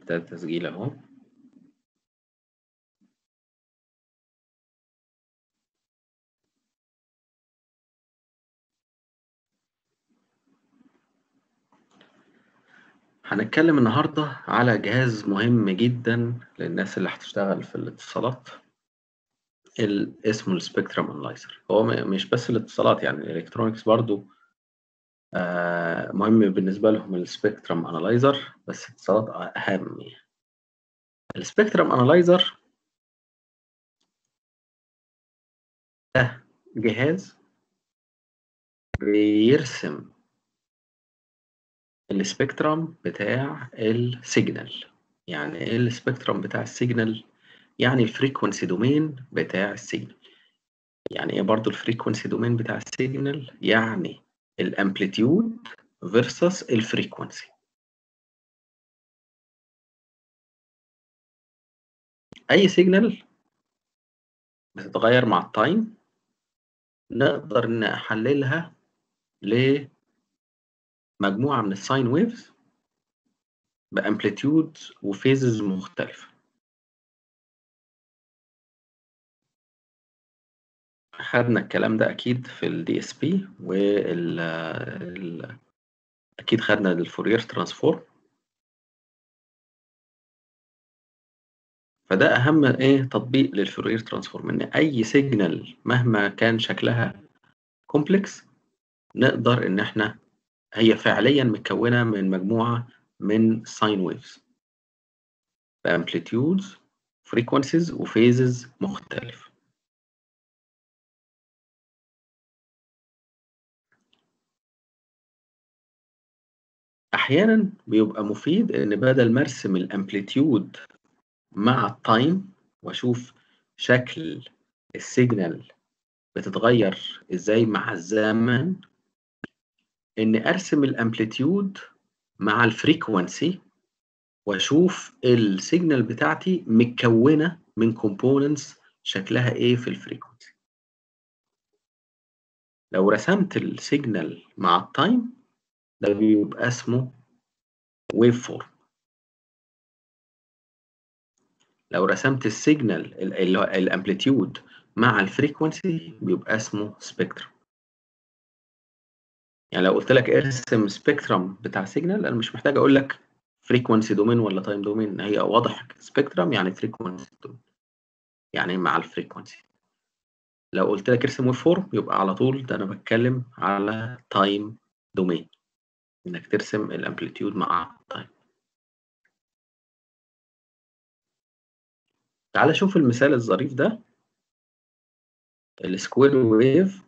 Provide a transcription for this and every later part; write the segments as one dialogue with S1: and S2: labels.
S1: ده تسجيل اهو. هنتكلم النهاردة على جهاز مهم جدا للناس اللي هتشتغل في الاتصالات، اسمه السبيكترم انالايزر. هو مش بس الاتصالات، يعني الالكترونيكس برضو مهم بالنسبة لهم السبيكترم انالايزر، بس الاتصالات أهم. السبيكترم انالايزر ده جهاز بيرسم السبيكترم بتاع السيجنال. يعني ايه السبيكترم بتاع السيجنال؟ يعني الفريكونسي دومين بتاع السيجنال. يعني ايه برضو الفريكونسي دومين بتاع السيجنال؟ يعني الامبليتيود فيرسس الفريكونسي. اي سيجنال بتتغير مع التايم نقدر نحللها لمجموعة من الساين ويفز بامبليتيود وفيزز مختلفة. خدنا الكلام ده اكيد في الدي اس بي، اكيد خدنا الفورير ترانسفورم. فده اهم تطبيق للفورير ترانسفورم، ان اي سيجنال مهما كان شكلها كومبلكس نقدر ان احنا هي فعليا متكونه من مجموعه من ساين ويفز بامبليتيودز فريكونسيز وفيزز مختلفه. احيانا بيبقى مفيد ان بدل ما ارسم الامبليتيود مع التايم واشوف شكل السيجنال بتتغير ازاي مع الزمن، ان ارسم الامبليتيود مع الفريكوانسي واشوف السيجنال بتاعتي متكونه من كومبوننتس شكلها ايه في الفريكونسي. لو رسمت السيجنال مع التايم ده بيبقى اسمه ويف فورم. لو رسمت السيجنال اللي هو الامبليتيود مع الفريكونسي بيبقى اسمه سبيكترم. يعني لو قلت لك ارسم سبيكترم بتاع سيجنال، انا مش محتاج اقول لك فريكونسي دومين ولا تايم دومين، هي واضح سبيكترم يعني فريكونسي دومين، يعني مع الفريكونسي. لو قلت لك ارسم ويف فورم يبقى على طول ده انا بتكلم على تايم دومين، انك ترسم الامبليتيود مع التايم. تعال شوف المثال الظريف ده. السكوير ويف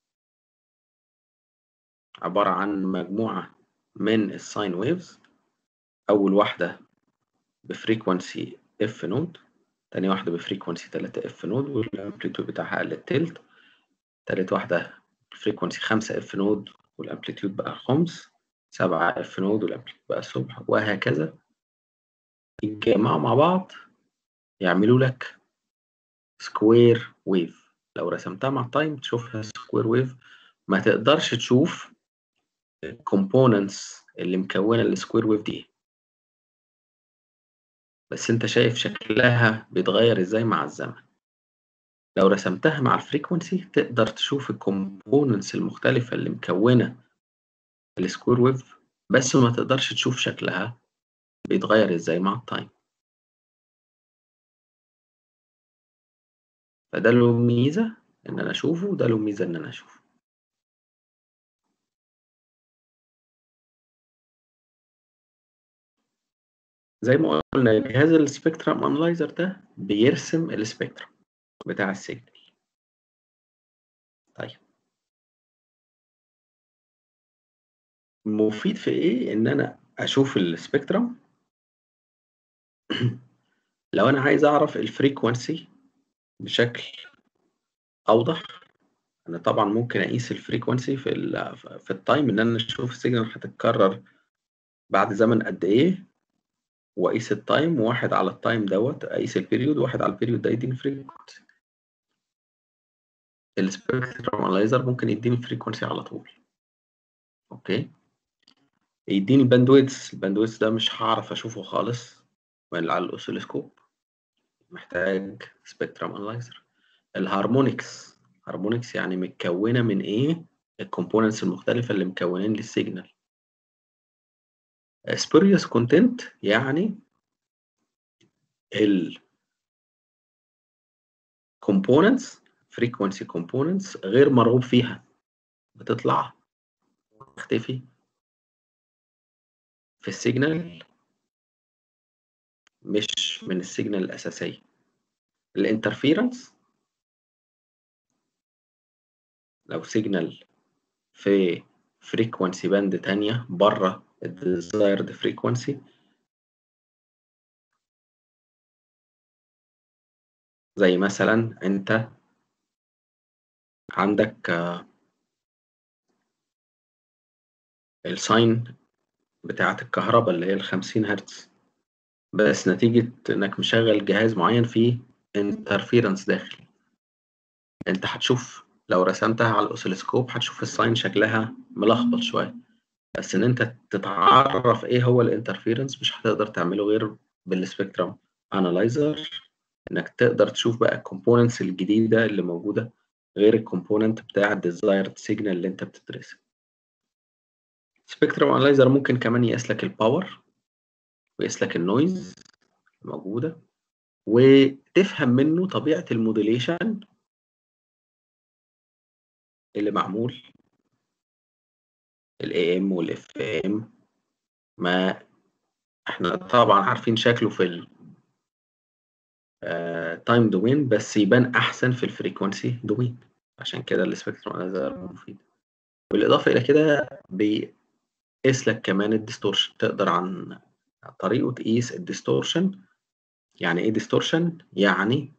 S1: عبارة عن مجموعة من الساين ويفز. أول واحدة بفريكونسي اف نود، تاني واحدة بفريكونسي 3 اف نود والامبليتيود بتاعها قل التلت، تالت واحدة بفريكونسي 5 اف نود والامبليتيود بقى خمس، 7 اف نود والامبليتيود بقى سبع، وهكذا. يتجمعوا مع بعض يعملوا لك سكوير ويف. لو رسمتها مع التايم تشوفها سكوير ويف، ما تقدرش تشوف الكومبوننتس اللي مكونه السكوير ويف دي، بس انت شايف شكلها بيتغير ازاي مع الزمن. لو رسمتها مع الفريكونسي تقدر تشوف الكومبوننتس المختلفه اللي مكونه السكوير ويف، بس ما تقدرش تشوف شكلها بيتغير ازاي مع التايم. فده له ميزه ان انا اشوفه، وده له ميزه ان انا اشوفه. زي ما قلنا جهاز السبيكترم انالايزر ده بيرسم السبيكترم بتاع السيجنال. طيب مفيد في ايه ان انا اشوف السبيكترم؟ لو انا عايز اعرف الفريكوانسي بشكل اوضح، انا طبعا ممكن اقيس الفريكوانسي في التايم، ان انا اشوف السيجنال هتتكرر بعد زمن قد ايه، واقيس التايم، واحد على التايم دوت اقيس البيريود، واحد على البيريود ده يديني فريكوانسي. السبيكترم انالايزر ممكن يديني فريكوانسي على طول. اوكي، يديني الباندويدث ده مش هعرف اشوفه خالص، واللي على الأوسيلوسكوب محتاج سبيكترم أنالايزر. الهارمونكس يعني متكونة من إيه؟ الكومبوننتس المختلفة اللي مكونين للسيجنال. spurious content يعني ال components frequency components غير مرغوب فيها، بتطلع وتختفي في السيجنال، مش من السيجنال الأساسية. الانترفيرنس لو سيجنال في فريكونسي باند تانية بره الديزايرد فريكونسي، زي مثلا انت عندك الساين بتاعة الكهرباء اللي هي 50 هرتز، بس نتيجة انك مشغل جهاز معين فيه انترفيرنس داخل، انت هتشوف لو رسمتها على الاوسيلوسكوب هتشوف الساين شكلها ملخبط شوية، بس ان انت تتعرف ايه هو الانترفيرنس مش هتقدر تعمله غير بالسبيكترم انالايزر، انك تقدر تشوف بقى الكومبوننتس الجديدة اللي موجودة غير الكومبوننت بتاع الديزايرد سيجنال اللي انت بتدرسه. سبيكترم انالايزر ممكن كمان يقيس لك الباور ويقيس لك النويز الموجودة، وتفهم منه طبيعة الموديليشن اللي معمول ال AM وال FM. ما احنا طبعا عارفين شكله في ال تايم دومين، بس يبان احسن في الفريكونسي دومين، عشان كده السبيكترم انالايزر مفيد. بالاضافه الى كده بيقيس لك كمان الديستورشن، تقدر عن طريقه تقيس الديستورشن. يعني ايه ديستورشن؟ يعني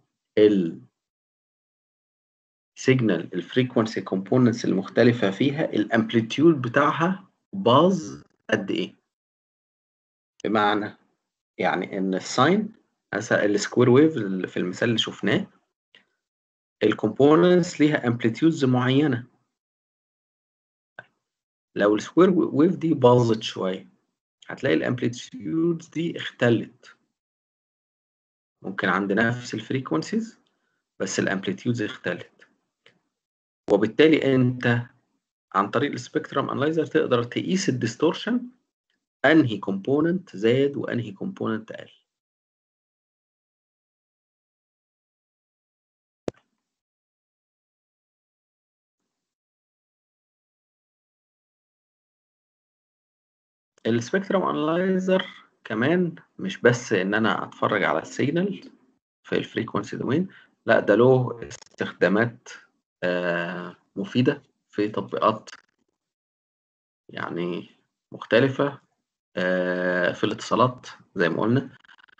S1: السيجنال الفريكونسي كومبوننتس المختلفه فيها الامبليتيود بتاعها باظ قد ايه. بمعنى يعني ان الساين مثلا السكوير ويف اللي في المثال اللي شفناه، الكومبوننتس ليها امبليتيودز معينه، لو السكوير ويف دي باظت شويه هتلاقي الامبليتيودز دي اختلت، ممكن عند نفس الفريكونسيز بس الامبليتيودز اختلت، وبالتالي انت عن طريق السبيكترم انالايزر تقدر تقيس الديستورشن، انهي كومبوننت زاد وانهي كومبوننت قل. السبيكترم انالايزر كمان مش بس ان انا اتفرج على السيجنال في الفريكونسي دومين، لا ده له استخدامات مفيدة في تطبيقات يعني مختلفة، في الاتصالات زي ما قلنا،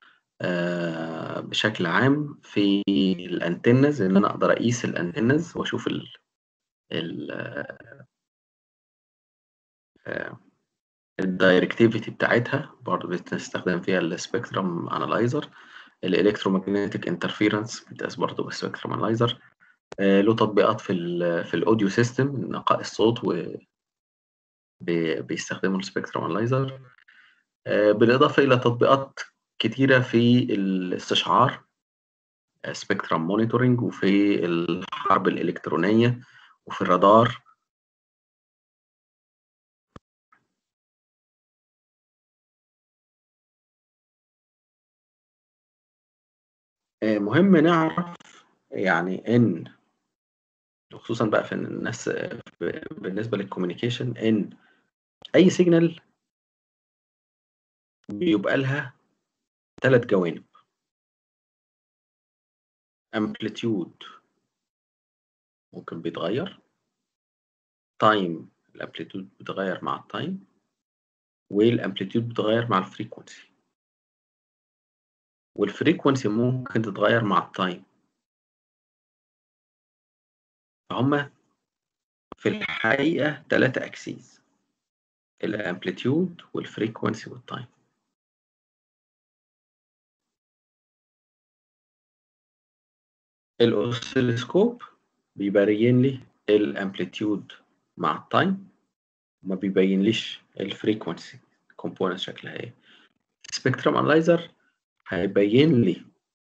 S1: بشكل عام في الانتنز ان انا اقدر اقيس الانتنز واشوف ال الدايركتيفيتي بتاعتها، برضه بتستخدم فيها السبيكترم انالايزر. الالكترومagnetic انترفيرنس بتقاس برضه بالسبيكترم انالايزر. له تطبيقات في الاوديو سيستم نقاء الصوت وبيستخدموا السبيكترم انالايزر، بالاضافه الى تطبيقات كتيره في الاستشعار سبيكترم مونيتورنج، وفي الحرب الالكترونيه، وفي الرادار. مهم نعرف يعني ان خصوصا بقى في الناس بالنسبه للكوميونيكيشن ان اي سيجنال بيبقى لها 3 جوانب: امبليتيود ممكن بيتغير، تايم الامبليتيود بيتغير مع التايم، والامبليتيود بيتغير مع الفريكونسي، والفريكونسي ممكن تتغير مع التايم. فهم في الحقيقة 3 أكسيس: الامبليتيود والفريكونسي والتايم. الأوسيلوسكوب بيبين لي الامبليتيود مع التايم، ما بيبينليش الفريكونسي كومبوننت شكلها ايه. سبيكترم انالايزر هيبين لي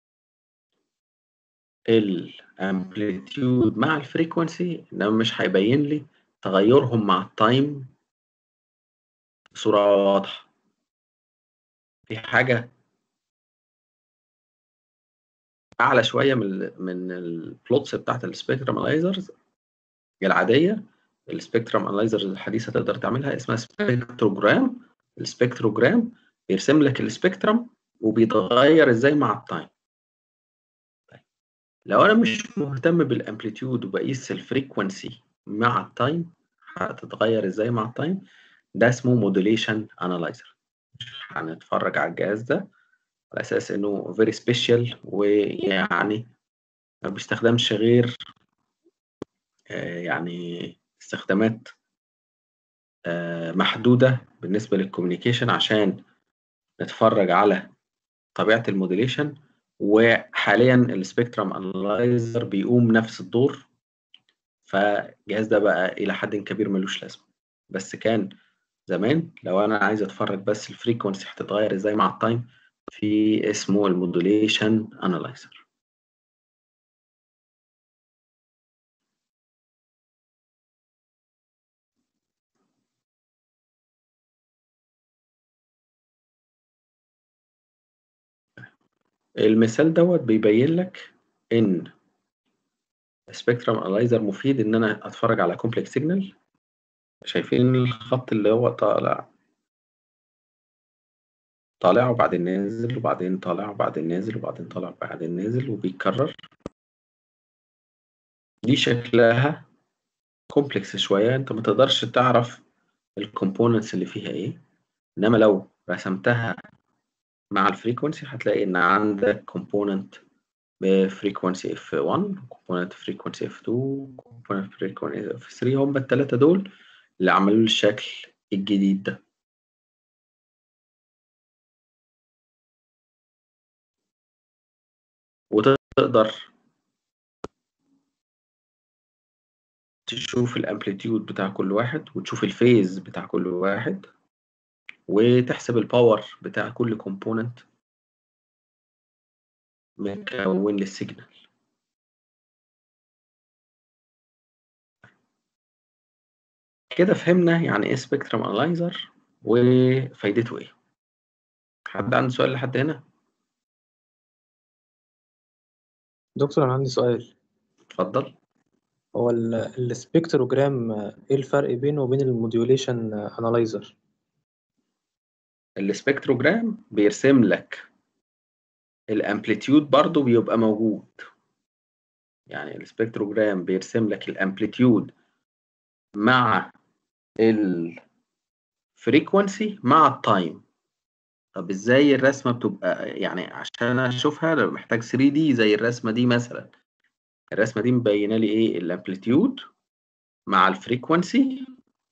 S1: الامبليتيود مع الفريكونسي، انما مش هيبين لي تغيرهم مع التايم بصورة واضحة. في حاجة أعلى شوية من البلوتس بتاعت السبيكترم انالايزرز العادية. السبيكترم انالايزرز الحديثة تقدر تعملها، اسمها سبيكتروجرام. السبيكتروجرام بيرسم لك السبيكترم وبيتغير ازاي مع التايم. لو انا مش مهتم بالامبليتيود وبقيس الفريكونسي مع التايم هتتغير ازاي مع التايم، ده اسمه موديليشن انالايزر. هنتفرج على الجهاز ده على اساس انه فيري سبيشال، ويعني ما بيستخدمش غير يعني استخدامات محدودة بالنسبة للكوميونيكيشن عشان نتفرج على طبيعة الموديليشن. وحاليا السبيكترم انالايزر بيقوم نفس الدور، فالجهاز ده بقى إلى حد كبير ملوش لازمة. بس كان زمان لو أنا عايز أتفرج بس الفريكونسي هتتغير إزاي مع التايم، في اسمه المودوليشن أنالايزر. المثال دوت بيبين لك إن سبيكترم أنالايزر مفيد إن أنا أتفرج على كومبلكس سيجنال. شايفين الخط اللي هو طالع وبعدين نازل وبعدين طالع وبعدين نازل وبعدين طالع وبعدين نازل وبيتكرر. دي شكلها كومبلكس شوية، انت ما تقدرش تعرف الكومبوننتس اللي فيها ايه. انما لو رسمتها مع الفريكونسي هتلاقي ان عندك كومبوننت بفريكونسي F1، كومبوننت فريكونسي F2، كومبوننت فريكونسي F3. هم الثلاثة دول اللي عملوا لي الشكل الجديد ده. وتقدر تشوف الامبليتيود بتاع كل واحد وتشوف الفيز بتاع كل واحد وتحسب الباور بتاع كل كومبوننت مكون للسيجنال. كده فهمنا يعني ايه سبيكترم انالايزر وفايدته ايه. حد عنده سؤال لحد هنا؟
S2: دكتور أنا عندي سؤال.
S1: اتفضل.
S2: هو السبكتروجرام إيه الفرق بينه وبين الموديوليشن أنالايزر؟
S1: السبكتروجرام بيرسم لك الامبليتيود برضو بيبقى موجود. يعني السبكتروجرام بيرسم لك الامبليتيود مع الفريكونسي مع التايم. طب ازاي الرسمه بتبقى؟ يعني عشان اشوفها محتاج 3 دي زي الرسمه دي مثلا. الرسمه دي مبينه لي ايه؟ الامبليتيود مع الفريكونسي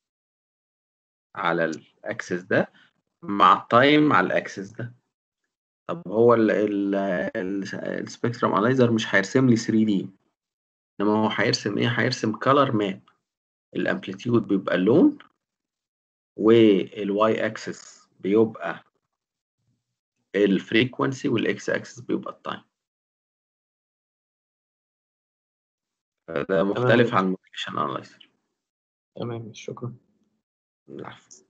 S1: على الاكسس ده مع التايم على الاكسس ده. طب هو السبيكترم انالايزر مش هيرسم لي 3 دي، انما هو هيرسم ايه؟ هيرسم كلر ماب. الامبليتيود بيبقى اللون، والواي اكسس بيبقى الفريكونسي، والاكس اكسس بيبقى التايم. ده
S2: تمام يا
S1: مختلف عن
S2: دكتور.
S1: الموديليشن انالايزر.
S2: تمام، شكرا.
S1: العفو.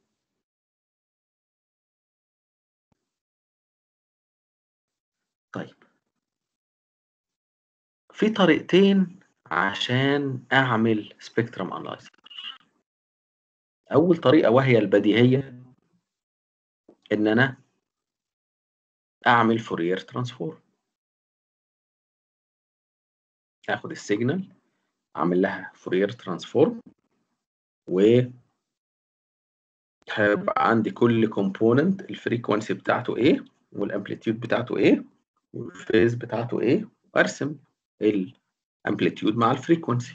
S1: طيب، في طريقتين عشان اعمل سبيكترم انالايزر. اول طريقه وهي البديهيه، ان انا اعمل فورير ترانسفورم. اخد السيجنال اعمل لها فورير ترانسفورم، وهيبقى عندي كل كومبوننت الفريكونسي بتاعته ايه، والامبليتيود بتاعته ايه، والفيز بتاعته ايه، وارسم الامبليتيود مع الفريكونسي.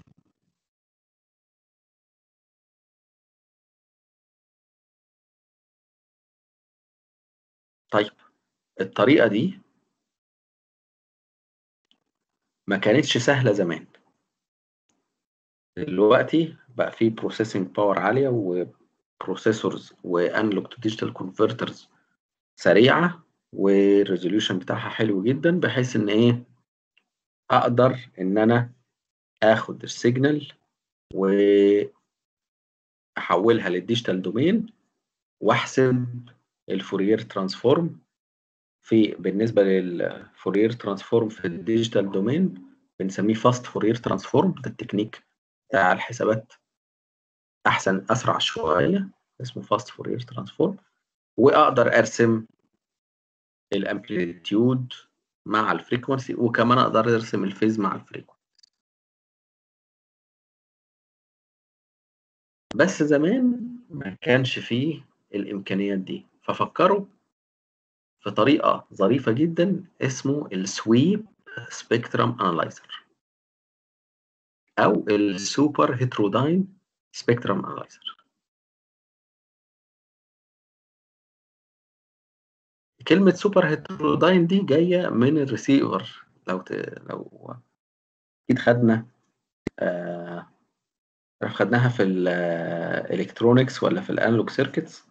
S1: طيب، الطريقه دي ما كانتش سهله زمان. دلوقتي بقى في بروسيسنج باور عاليه، وبروسيسورز وانالوج تو ديجيتال كونفرترز سريعه، والريزوليوشن بتاعها حلو جدا، بحيث ان ايه اقدر ان انا اخد السيجنال واحولها للديجيتال دومين واحسب الفورير ترانسفورم. بالنسبه للفورير ترانسفورم في الديجيتال دومين بنسميه فاست فورير ترانسفورم. ده التكنيك بتاع الحسابات احسن اسرع شويه، اسمه فاست فورير ترانسفورم. واقدر ارسم الامبليتيود مع الفريكونسي، وكمان اقدر ارسم الفيز مع الفريكونسي. بس زمان ما كانش فيه الامكانيات دي، ففكروا في طريقه ظريفه جدا اسمه السويب سبيكترم انالايزر او السوبر هيتروداين سبيكترم انالايزر. كلمه سوبر هيتروداين دي جايه من الريسيفر. لو اكيد خدناها في الالكترونكس ولا في الانالوج سيركتس،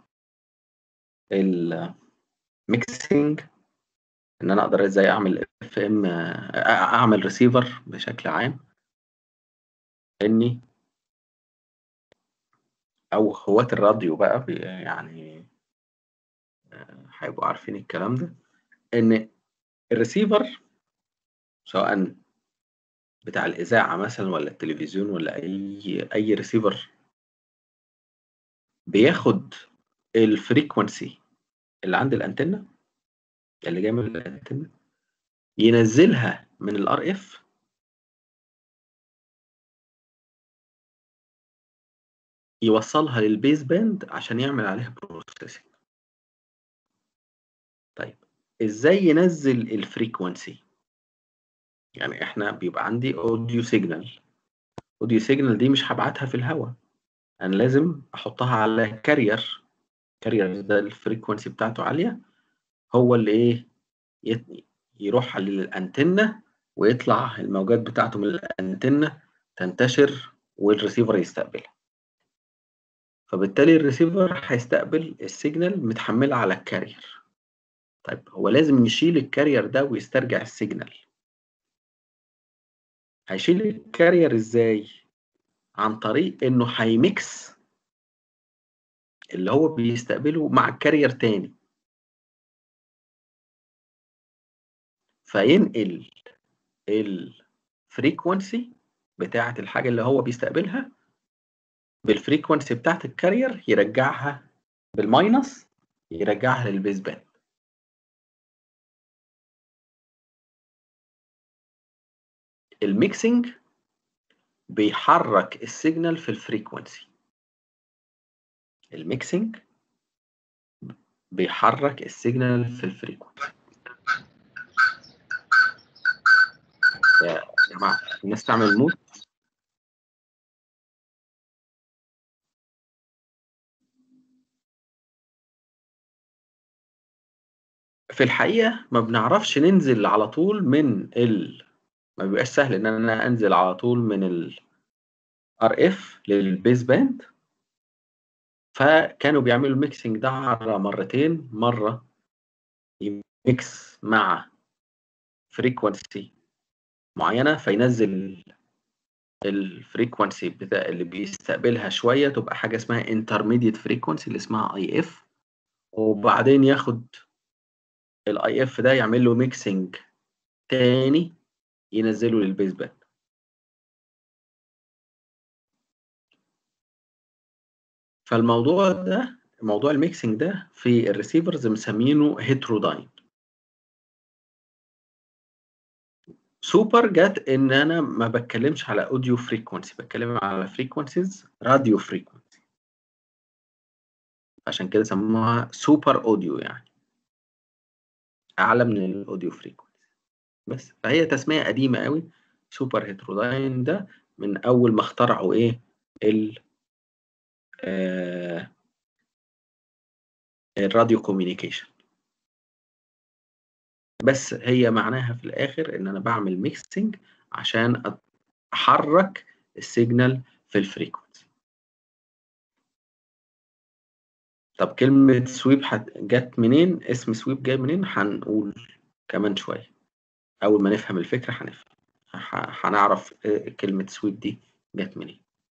S1: الميكسينج، ان انا اقدر ازاي اعمل اف ام، اعمل ريسيفر بشكل عام. اني او هواة الراديو بقى يعني هيبقوا عارفين الكلام ده، ان الريسيفر سواء بتاع الاذاعه مثلا ولا التلفزيون ولا اي ريسيفر بياخد الفريكونسي اللي عند الانتنه، اللي جايه من الانتنه، ينزلها من الار اف يوصلها للبيز باند عشان يعمل عليها بروسيسنج. طيب ازاي ينزل الفريكونسي؟ يعني احنا بيبقى عندي اوديو سيجنال. اوديو سيجنال دي مش هبعتها في الهواء، انا لازم احطها على كارير. كارير ده الفريكونسي بتاعته عاليه، هو اللي ايه يروح للانتنه ويطلع الموجات بتاعته من الانتنه تنتشر والريسيفر يستقبلها. فبالتالي الريسيفر هيستقبل السيجنال متحمله على الكارير. طيب هو لازم يشيل الكارير ده ويسترجع السيجنال. هيشيل الكارير ازاي؟ عن طريق انه هيميكس اللي هو بيستقبله مع الكارير تاني، فينقل الفريكونسي بتاعة الحاجة اللي هو بيستقبلها بالفريكونسي بتاعة الكارير، يرجعها بالماينس، يرجعها للبيز باند. الميكسنج بيحرك السيجنال في الفريكونسي. الميكسنج بيحرك السيجنال في الفريكونسي. يا جماعة الناس تعمل موت. في الحقيقة ما بنعرفش ننزل على طول ما بيبقاش سهل ان انا انزل على طول من ال RF للبيز باند. فكانوا بيعملوا الميكسنج ده على مرتين، مرة يميكس مع فريكونسي معينة فينزل الفريكونسي بتاع اللي بيستقبلها شوية، تبقى حاجة اسمها intermediate frequency اللي اسمها IF، وبعدين ياخد الاي اف ده يعمل له ميكسنج تاني ينزله للبيز باند. فالموضوع ده، موضوع الميكسنج ده في الريسيفرز مسمينه هيتروداين. سوبر جت ان انا ما بتكلمش على اوديو فريكونسي، بتكلم على فريكونسيز راديو فريكونسي، عشان كده سموها سوبر اوديو، يعني اعلى من الاوديو فريكونسي. بس فهي تسمية قديمة قوي. سوبر هيتروداين ده من اول ما اخترعوا ايه آه الراديو كوميونيكيشن. بس هي معناها في الاخر ان انا بعمل ميكسنج عشان احرك السيجنال في الفريكونسي. طب كلمة سويب جت منين؟ اسم سويب جاي منين؟ هنقول كمان شوية. أول ما نفهم الفكرة هنفهم، هنعرف كلمة سويب دي جت منين.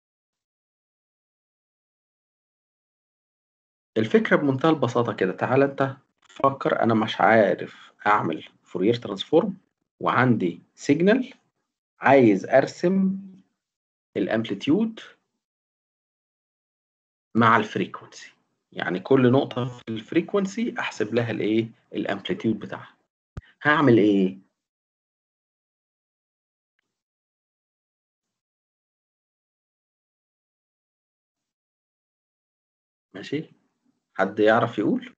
S1: الفكرة بمنتهى البساطة كده. تعال أنت فكر، أنا مش عارف أعمل فورير ترانسفورم وعندي سيجنال عايز أرسم الأمبليتيود مع الفريكونسي، يعني كل نقطة في الفريكونسي أحسب لها الإيه؟ الأمبليتيود بتاعها. هعمل إيه؟ ماشي؟ حد يعرف يقول؟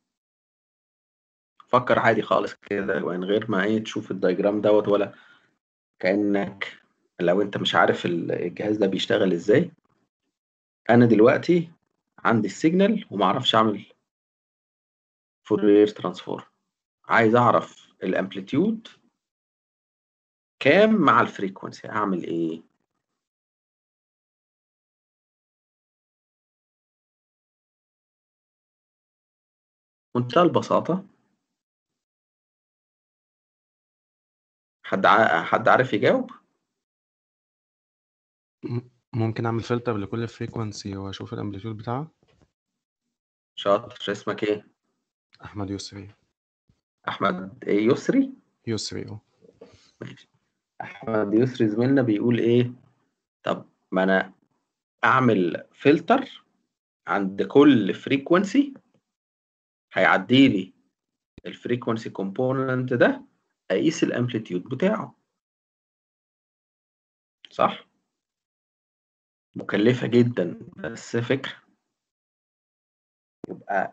S1: فكر عادي خالص كده ومن غير ما ايه تشوف الدايجرام دوت، ولا كأنك لو انت مش عارف الجهاز ده بيشتغل ازاي. انا دلوقتي عندي السيجنال ومعرفش اعمل فورير ترانسفورم، عايز اعرف الامبليتيود كام مع الفريكونسي، اعمل ايه؟ منتهى البساطة. حد عارف يجاوب؟
S3: ممكن اعمل فلتر لكل فريكوانسي واشوف الامبليتيود بتاعها.
S1: شاطر. اسمك ايه؟
S3: احمد يسري.
S1: احمد ايه؟ يسري؟
S3: يسري
S1: ماشي. احمد يسري زميلنا بيقول ايه؟ طب ما انا اعمل فلتر عند كل فريكونسي هيعدي لي الفريكونسي كومبوننت ده، اقيس الامبليتيود بتاعه. صح؟ مكلفة جدا بس فكرة. يبقى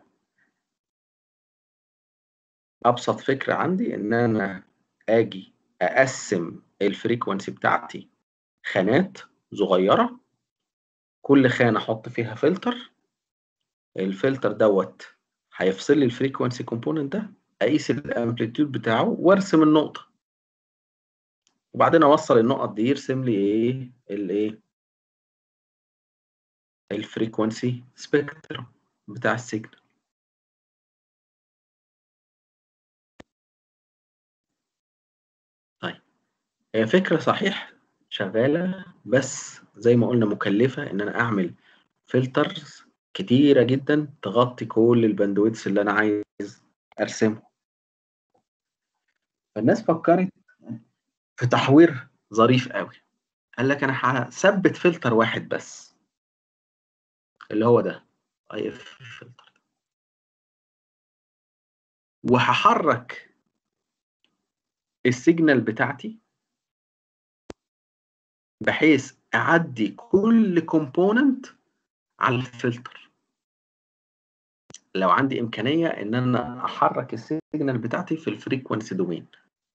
S1: ابسط فكرة عندي ان انا اجي اقسم الفريكونسي بتاعتي خانات صغيرة، كل خانة احط فيها فلتر، الفلتر دوت هيفصل لي الفريكونسي كومبوننت ده، اقيس الامبليتيود بتاعه وارسم النقطة، وبعدين اوصل النقط دي يرسم لي الايه الفريكونسي سبيكترم بتاع السيجنال. طيب هي فكرة صحيح شغالة، بس زي ما قلنا مكلفة ان انا اعمل فلترز كتيرة جدا تغطي كل الباندويتس اللي انا عايز ارسمه. فالناس فكرت في تحوير ظريف قوي. قال لك انا هثبت فلتر واحد بس، اللي هو ده اي اف فلتر، وهحرك السيجنال بتاعتي بحيث اعدي كل كومبوننت على الفلتر. لو عندي امكانيه ان انا احرك السيجنال بتاعتي في الفريكونسي دومين،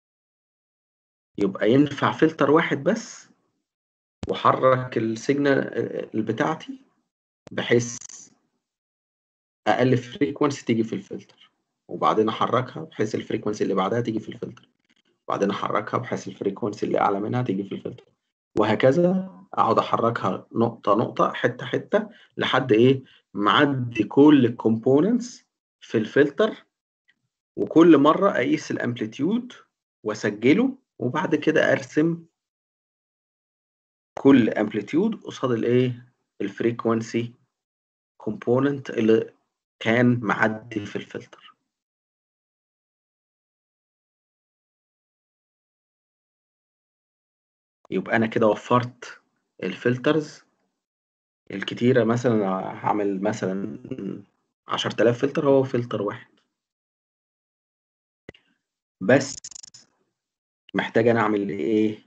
S1: يبقى ينفع فلتر واحد بس وحرك السيجنال بتاعتي بحيث اقل فريكونسي تيجي في الفلتر، وبعدين احركها بحيث الفريكونسي اللي بعدها تيجي في الفلتر، وبعدين احركها بحيث الفريكونسي اللي اعلى منها تيجي في الفلتر، وهكذا اقعد احركها نقطه نقطه حته حته لحد ايه؟ معدي كل الكومبوننتس في الفلتر، وكل مره اقيس الامبليتيود واسجله، وبعد كده ارسم كل امبليتيود قصاد الايه؟ الفريكونسي كومبوننت اللي كان معدي في الفلتر. يبقى انا كده وفرت الفلترز الكتيره، مثلا هعمل مثلا 10,000 فلتر، هو فلتر واحد بس. محتاج انا اعمل ايه؟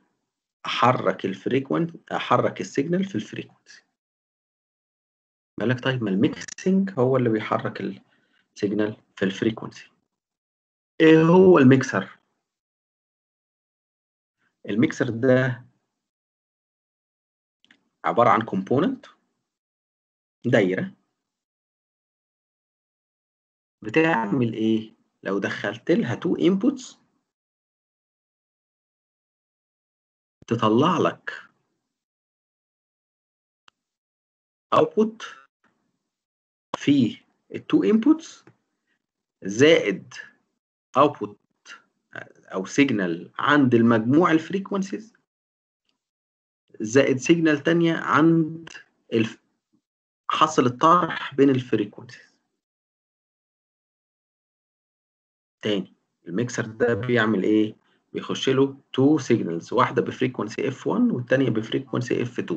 S1: احرك السيجنال في الفريكونسي. بالك طيب ما الميكسنج هو اللي بيحرك السيجنال في الفريكونسي. ايه هو الميكسر؟ الميكسر ده عبارة عن كومبوننت، دايرة، بتعمل ايه؟ لو دخلت لها تو انبوتس تطلع لك اوتبوت فيه التو انبوتس زائد اوتبوت او سيجنال عند المجموع الفريكونسيز زائد سيجنال تانية عند حصل الطرح بين الفريكونسيز. تاني الميكسر ده بيعمل ايه؟ بيخش له تو سيجنالز، واحده بفريكونسي F1 والتانية بفريكونسي F2،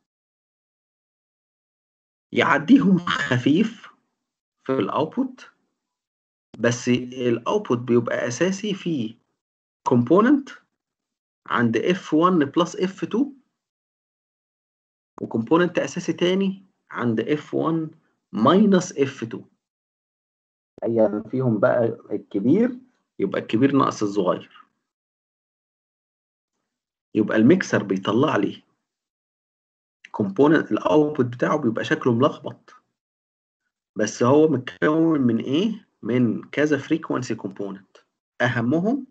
S1: يعديهم خفيف في الاوتبوت، بس الاوتبوت بيبقى اساسي في كومبوننت عند F1 بلس F2 وكومبوننت اساسي تاني عند F1 ماينس F2. اي فيهم بقى الكبير يبقى الكبير ناقص الصغير، يبقى الميكسر بيطلع لي كومبوننت الاوتبوت بتاعه بيبقى شكله ملخبط، بس هو متكون من ايه؟ من كذا فريكوانسي كومبوننت، اهمهم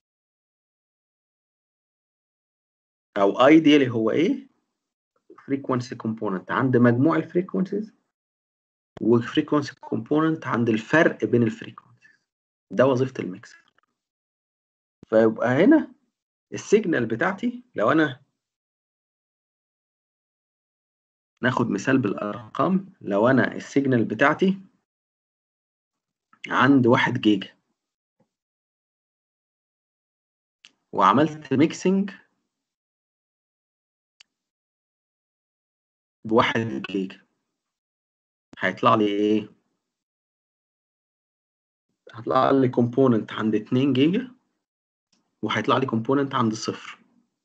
S1: او ايديالي هو ايه؟ فريكوانسي كومبوننت عند مجموع الفريكوانسيز وفريكوانسي كومبوننت عند الفرق بين الفريكوانسيز. ده وظيفة الميكسر. فيبقى هنا السيجنال بتاعتي، لو انا ناخد مثال بالارقام، لو انا السيجنال بتاعتي عند 1 جيجا وعملت ميكسنج ب1 جيجا، هيطلع لي ايه؟ هيطلع لي كومبوننت عند 2 جيجا وهيطلع لي كومبوننت عند 0.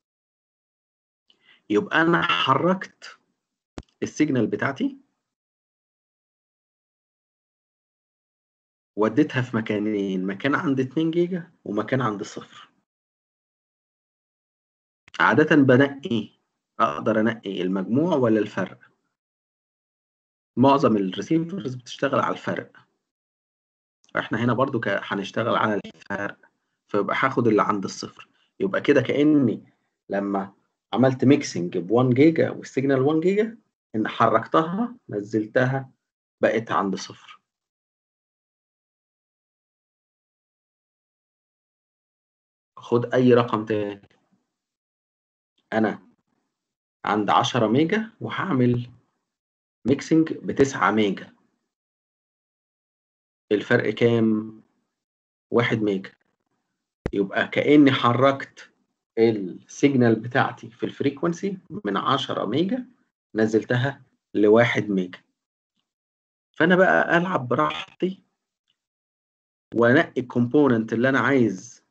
S1: يبقى انا حركت السيجنال بتاعتي وديتها في مكانين، مكان عند 2 جيجا ومكان عند 0. عادة بنقي، اقدر انقي المجموع ولا الفرق. معظم الريسيفرز بتشتغل على الفرق، فاحنا هنا برضو هنشتغل على الفرق، فيبقى هاخد اللي عند 0. يبقى كده كأني لما عملت ميكسنج ب 1 جيجا والسيجنال 1 جيجا ان حركتها نزلتها بقت عند 0. خد اي رقم تاني، انا عند 10 ميجا وهعمل ميكسنج ب9 ميجا، الفرق كام؟ 1 ميجا. يبقى كأني حركت السيجنال بتاعتي في الفريكونسي من 10 ميجا نزلتها ل1 ميجا. فانا بقى العب براحتي وانقي الكومبوننت اللي انا عايز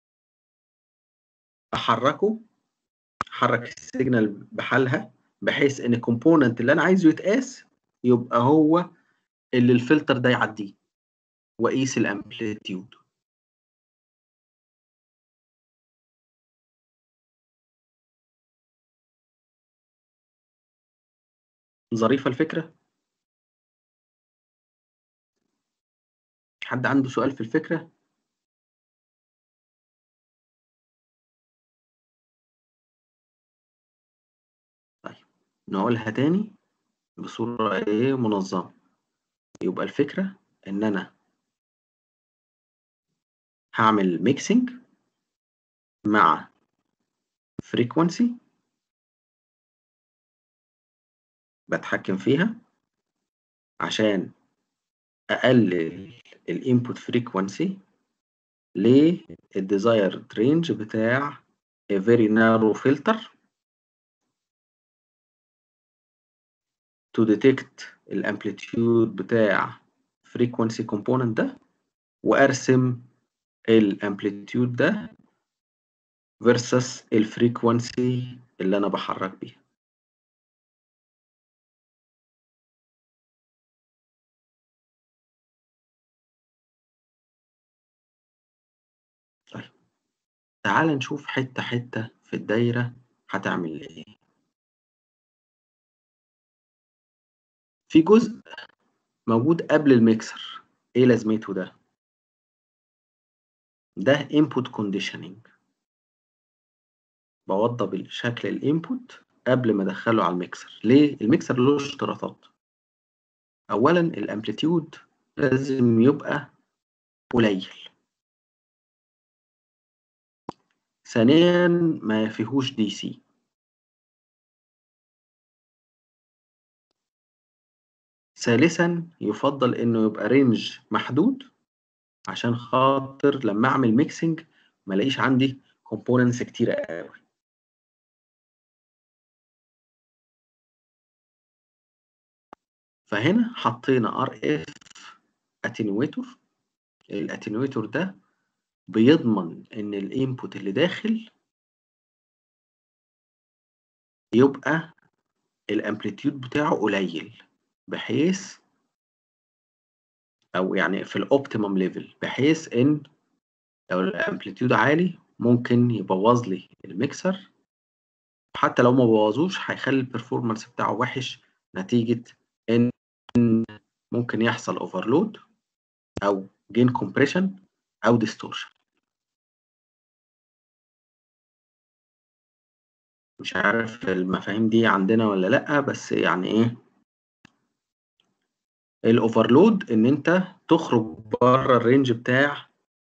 S1: احركه، احرك السيجنال بحالها بحيث ان الكومبوننت اللي انا عايزه يتقاس يبقى هو اللي الفلتر ده يعديه، واقيس الامبليتيود. ظريفة الفكرة؟ حد عنده سؤال في الفكرة؟ طيب نقولها تاني بصورة ايه منظمة. يبقى الفكرة ان انا هعمل ميكسنج مع فريكونسي بتحكم فيها عشان اقلل الانبوت فريكونسي للديزايرد رينج بتاع a very narrow filter to detect الامبليتيود بتاع frequency component ده، وارسم الامبليتيود ده versus الفريكونسي اللي انا بحرك بيها. طيب تعال نشوف حتة حتة في الدايرة هتعمل ايه. في جزء موجود قبل الميكسر، ايه لازمته ده؟ ده input conditioning، بوضب شكل الانبوت قبل ما ادخله على الميكسر. ليه؟ الميكسر له اشتراطات. اولا الامبليتيود لازم يبقى قليل. ثانيا ما فيهوش دي سي. ثالثا يفضل انه يبقى رينج محدود عشان خاطر لما اعمل ميكسنج ما الاقيش عندي كومبوننتس كتيره قوي. فهنا حطينا ار اف اتنويتور. الاتنويتور ده بيضمن ان الانبوت اللي داخل يبقى الامبليتيود بتاعه قليل، بحيث او يعني في الاوبتيمم ليفل، بحيث ان لو الامبليتيود عالي ممكن يبوظ لي الميكسر. حتى لو ما بوظوش هيخلي البرفورمانس بتاعه وحش، نتيجة ان ممكن يحصل اوفرلود او جين كومبريشن او ديستورشن. مش عارف المفاهيم دي عندنا ولا لا، بس يعني ايه الاوفرلود؟ ان انت تخرج بره الرينج بتاع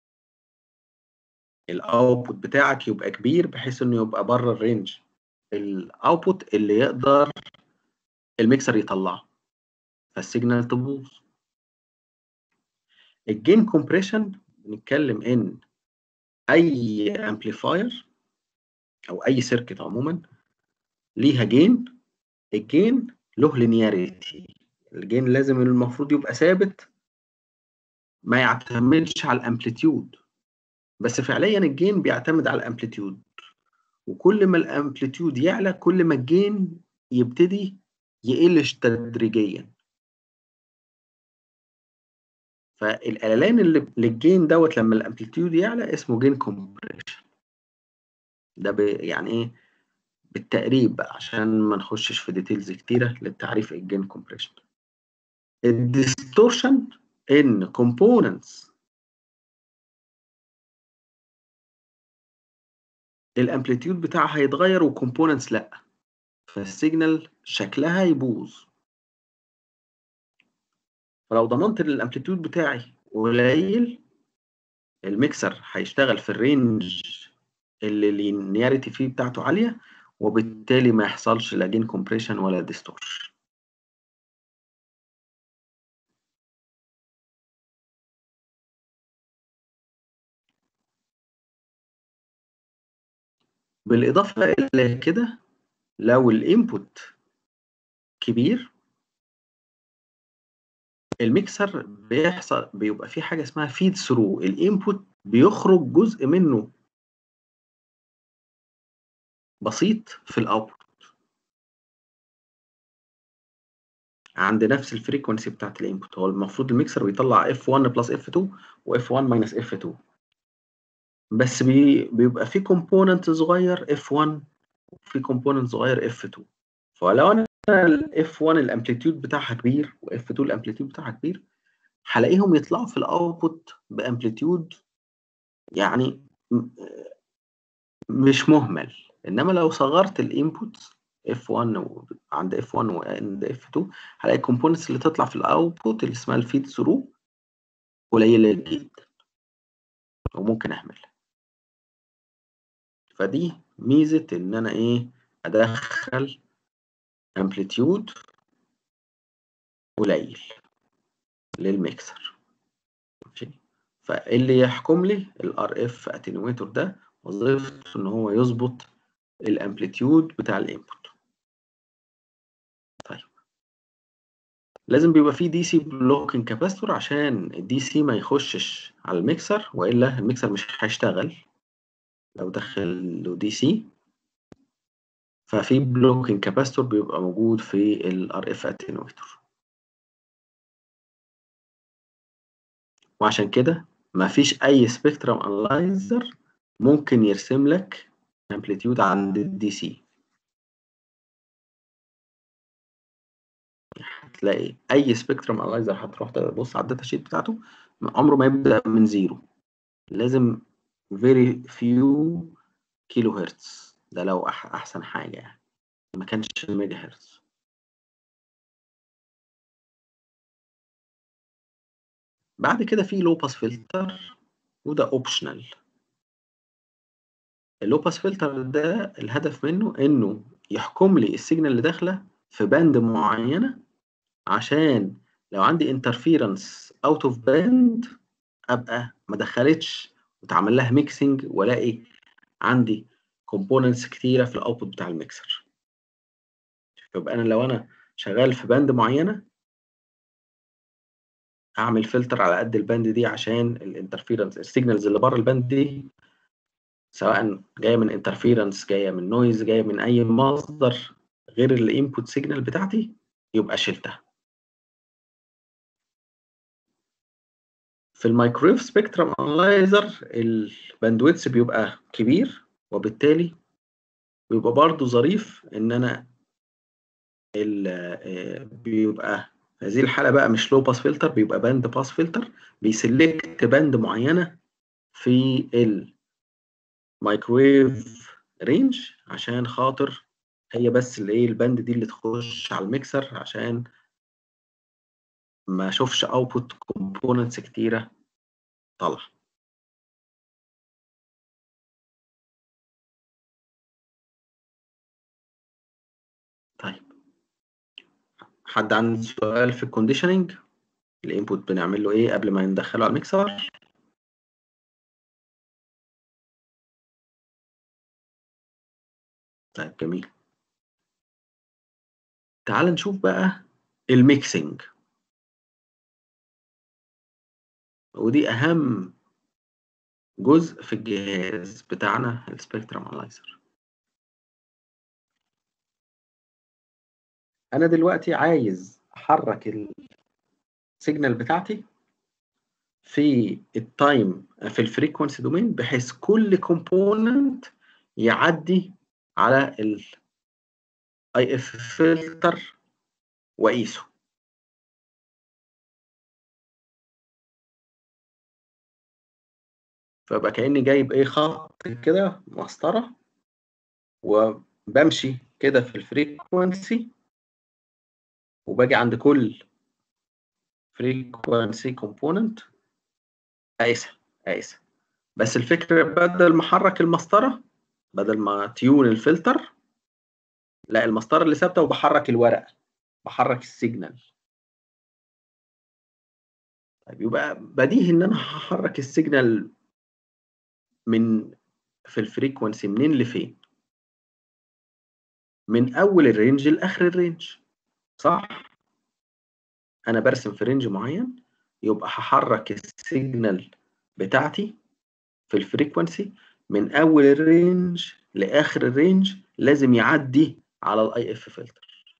S1: الاوتبوت بتاعك، يبقى كبير بحيث انه يبقى بره الرينج الاوتبوت اللي يقدر الميكسر يطلعه، فالسيجنال تبوظ. الجين كومبريشن بنتكلم ان اي امبليفاير او اي سيركت عموما ليها جين. الجين له لينياريتي، الجين لازم المفروض يبقى ثابت، ما يعتمدش على الامبليتيود. بس فعليا الجين بيعتمد على الامبليتيود، وكل ما الامبليتيود يعلى كل ما الجين يبتدي يقل تدريجيا. فالاعلان اللي للجين دوت لما الامبليتيود يعلى اسمه جين كومبريشن. ده يعني ايه بالتقريب بقى، عشان ما نخشش في ديتيلز كتيره للتعريف الجين كومبريشن. الديستورشن ان كومبوننتس الامبليتيود بتاعها هيتغير وكومبوننتس لا، فالسيجنال شكلها يبوظ. فلو ضمنت ان الامبليتيود بتاعي قليل، الميكسر هيشتغل في الرينج اللي اللينياريتي فيه بتاعته عاليه، وبالتالي ما يحصلش لا جين كومبريشن ولا ديستورشن. بالاضافه الى كده، لو الانبوت كبير الميكسر بيبقى فيه حاجه اسمها فيد ثرو. الانبوت بيخرج جزء منه بسيط في الاوتبوت عند نفس الفريكونسي بتاعت الانبوت. هو المفروض الميكسر بيطلع F1 بلس F2 و F1 ماينس F2، بس بيبقى فيه كومبوننت صغير F1 وفي كومبوننت صغير F2. فلو انا ال F1 الامبليتيود بتاعها كبير و F2 الامبليتيود بتاعها كبير، هلاقيهم يطلعوا في الاوتبوت بامبليتيود يعني مش مهمل. انما لو صغرت الانبوت F1 عند F1 وعند F2، هلاقي الكومبوننتس اللي تطلع في الاوتبوت اللي اسمها الفيد ثرو قليله جدا وممكن اهملها. فدي ميزه ان انا ايه ادخل امبليتيود قليل للميكسر. ماشي. فاللي يحكم لي الار اف اتنويتور ده وظيفته ان هو يظبط الامبليتيود بتاع الانبوت. طيب لازم بيبقى فيه دي سي بلوكينج كاباستور عشان الدي سي ما يخشش على الميكسر، والا الميكسر مش هيشتغل لو دخل له دي سي. ففي بلوكينج كاباستور بيبقى موجود في الار اف اتنويتور، وعشان كده ما فيش اي سبيكترم انالايزر ممكن يرسم لك امبليتيود عند الدي سي. هتلاقي اي سبيكترم انالايزر هتروح تبص على الداتا شيت بتاعته عمره ما يبدا من زيرو، لازم very few كيلو هرتز. ده لو احسن حاجه يعني، ما كانش ميجا هرتز. بعد كده في لو باس فلتر وده اوبشنال. اللو باس فلتر ده الهدف منه انه يحكم لي السيجنال اللي داخله في باند معينه، عشان لو عندي انترفيرنس اوت اوف باند ابقى ما دخلتش وتعمل لها ميكسنج، والاقي عندي كومبوننتس كتيره في الاوتبوت بتاع الميكسر. يبقى انا لو انا شغال في باند معينه اعمل فلتر على قد الباند دي، عشان الانترفيرنس السيجنالز اللي بره الباند دي سواء جايه من انترفيرنس، جايه من نويز، جايه من اي مصدر غير الانبوت سيجنال بتاعتي، يبقى شلتها. في الميكرويف سبيكترم انالايزر الباندويتس بيبقى كبير، وبالتالي بيبقى برضو ظريف ان انا بيبقى في هذه الحاله بقى مش لو باس فلتر، بيبقى باند باس فلتر، بيسلكت باند معينه في الميكرويف رينج عشان خاطر هي بس اللي ايه الباند دي اللي تخش على الميكسر، عشان ما اشوفش اوتبوت كومبوننتس كتيره طالعه. طيب، حد عنده سؤال في الكونديشننج؟ الانبوت بنعمل له ايه قبل ما ندخله على الميكسر؟ طيب جميل. تعال نشوف بقى الميكسنج، ودي اهم جزء في الجهاز بتاعنا السبيكترم انالايزر. انا دلوقتي عايز احرك السيجنال بتاعتي في التايم في الفريكونسي دومين، بحيث كل كومبوننت يعدي على الاي اف فلتر واقيسه. فبقى كاني جايب ايه خط كده مسطره، وبمشي كده في الفريكونسي، وباجي عند كل فريكونسي كومبوننت اقيسها. بس الفكره بدل ما احرك المسطره، بدل ما تيون الفلتر، لا المسطره اللي ثابته وبحرك الورقه، بحرك السيجنال. طيب يبقى بديهي ان انا هحرك السيجنال من في الفريكونسي منين لفين؟ من اول الرينج لاخر الرينج، صح؟ انا برسم في رينج معين، يبقى هحرك السيجنال بتاعتي في الفريكونسي من اول الرينج لاخر الرينج، لازم يعدي على الاي اف فلتر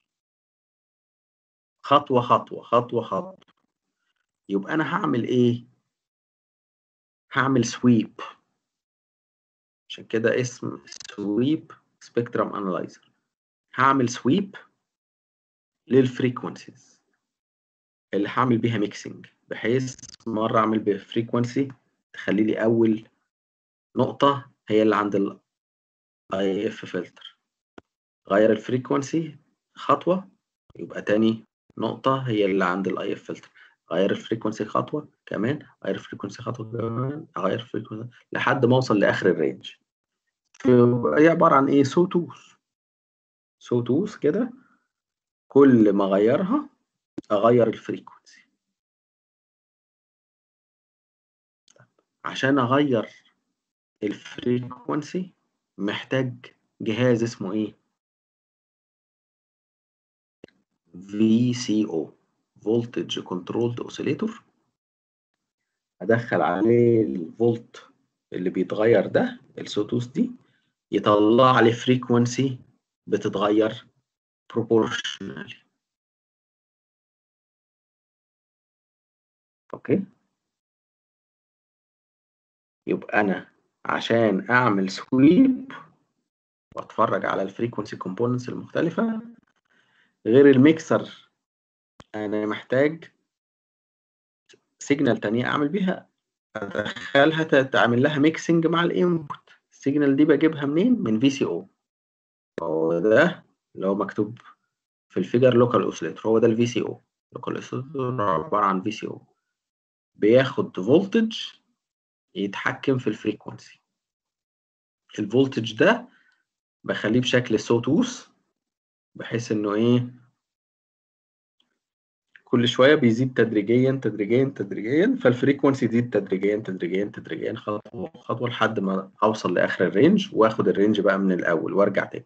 S1: خطوه خطوه خطوه خطوه. يبقى انا هعمل ايه؟ هعمل سويب، عشان كده اسم سويب سبيكترم انالايزر. هعمل سويب للفريكونسيز اللي هعمل بيها ميكسنج، بحيث مرة أعمل بفريكونسي تخلي لي أول نقطة هي اللي عند ال IF فلتر، غير الفريكونسي خطوة يبقى تاني نقطة هي اللي عند ال IF فلتر، غير الفريكونسي خطوة كمان، غير الفريكونسي خطوة كمان، أغير الفريكونسي لحد ما أوصل لآخر الرينج. هي عبارة عن إيه؟ سو توث كده، كل ما أغيرها أغير الفريكونسي. عشان أغير الفريكونسي محتاج جهاز اسمه ايه؟ VCO Voltage Controlled Oscillator. ادخل عليه الفولت اللي بيتغير ده، السوتوس دي، يطلع لي فريكونسي بتتغير proportionally. اوكي، يبقى انا عشان اعمل سويب واتفرج على الفريكونسي كومبوننتس المختلفة غير الميكسر، انا محتاج سيجنال تانية اعمل بيها، ادخلها تعمل لها ميكسنج مع الانبوت. السيجنال دي بجيبها منين؟ من في سي او. هو ده اللي هو مكتوب في الفيجر لوكال اوسيليتور، هو ده الفي سي او. لوكال اوسيليتور عباره عن في سي او، بياخد فولتج يتحكم في الفريكونسي. الفولتج ده بخليه بشكل سوتوث، بحيث انه ايه كل شويه بيزيد تدريجيا تدريجيا تدريجيا، فالفريكونسي تزيد تدريجيا تدريجيا تدريجيا خطوه خطوه لحد ما اوصل لاخر الرينج، واخد الرينج بقى من الاول وارجع تاني.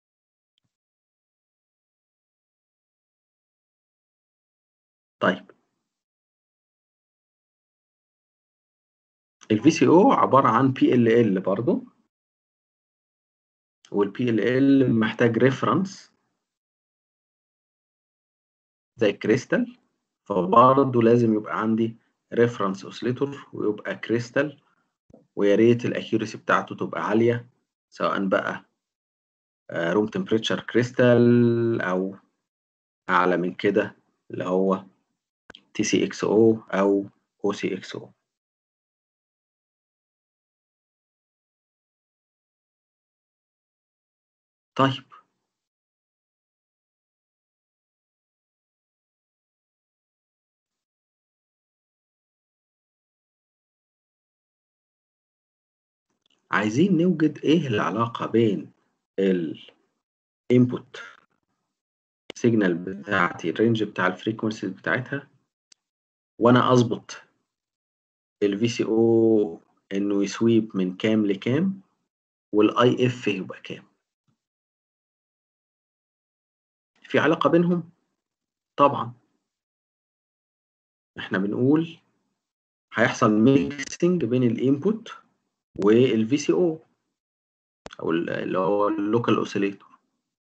S1: طيب الفي سي او عباره عن بي ال ال برضه، والبي ال ال محتاج ريفرنس زي الكريستال، فبرضه لازم يبقى عندي ريفرنس اوسيليتور ويبقى كريستال، ويا ريت الاكيورسي بتاعته تبقى عاليه، سواء بقى روم تمبريتشر كريستال او اعلى من كده اللي هو تي سي اكس او او او سي اكس او. طيب عايزين نوجد ايه العلاقه بين الانبوت سيجنال بتاعتي، الرينج بتاع الفريكونسيز بتاعتها، وانا اظبط الفي سي او انه يسويب من كام لكام، والاي اف يبقى كام. في علاقه بينهم طبعا. احنا بنقول هيحصل ميكسنج بين الانبوت والفي سي او او اللي هو اللوكال اوسيليتور،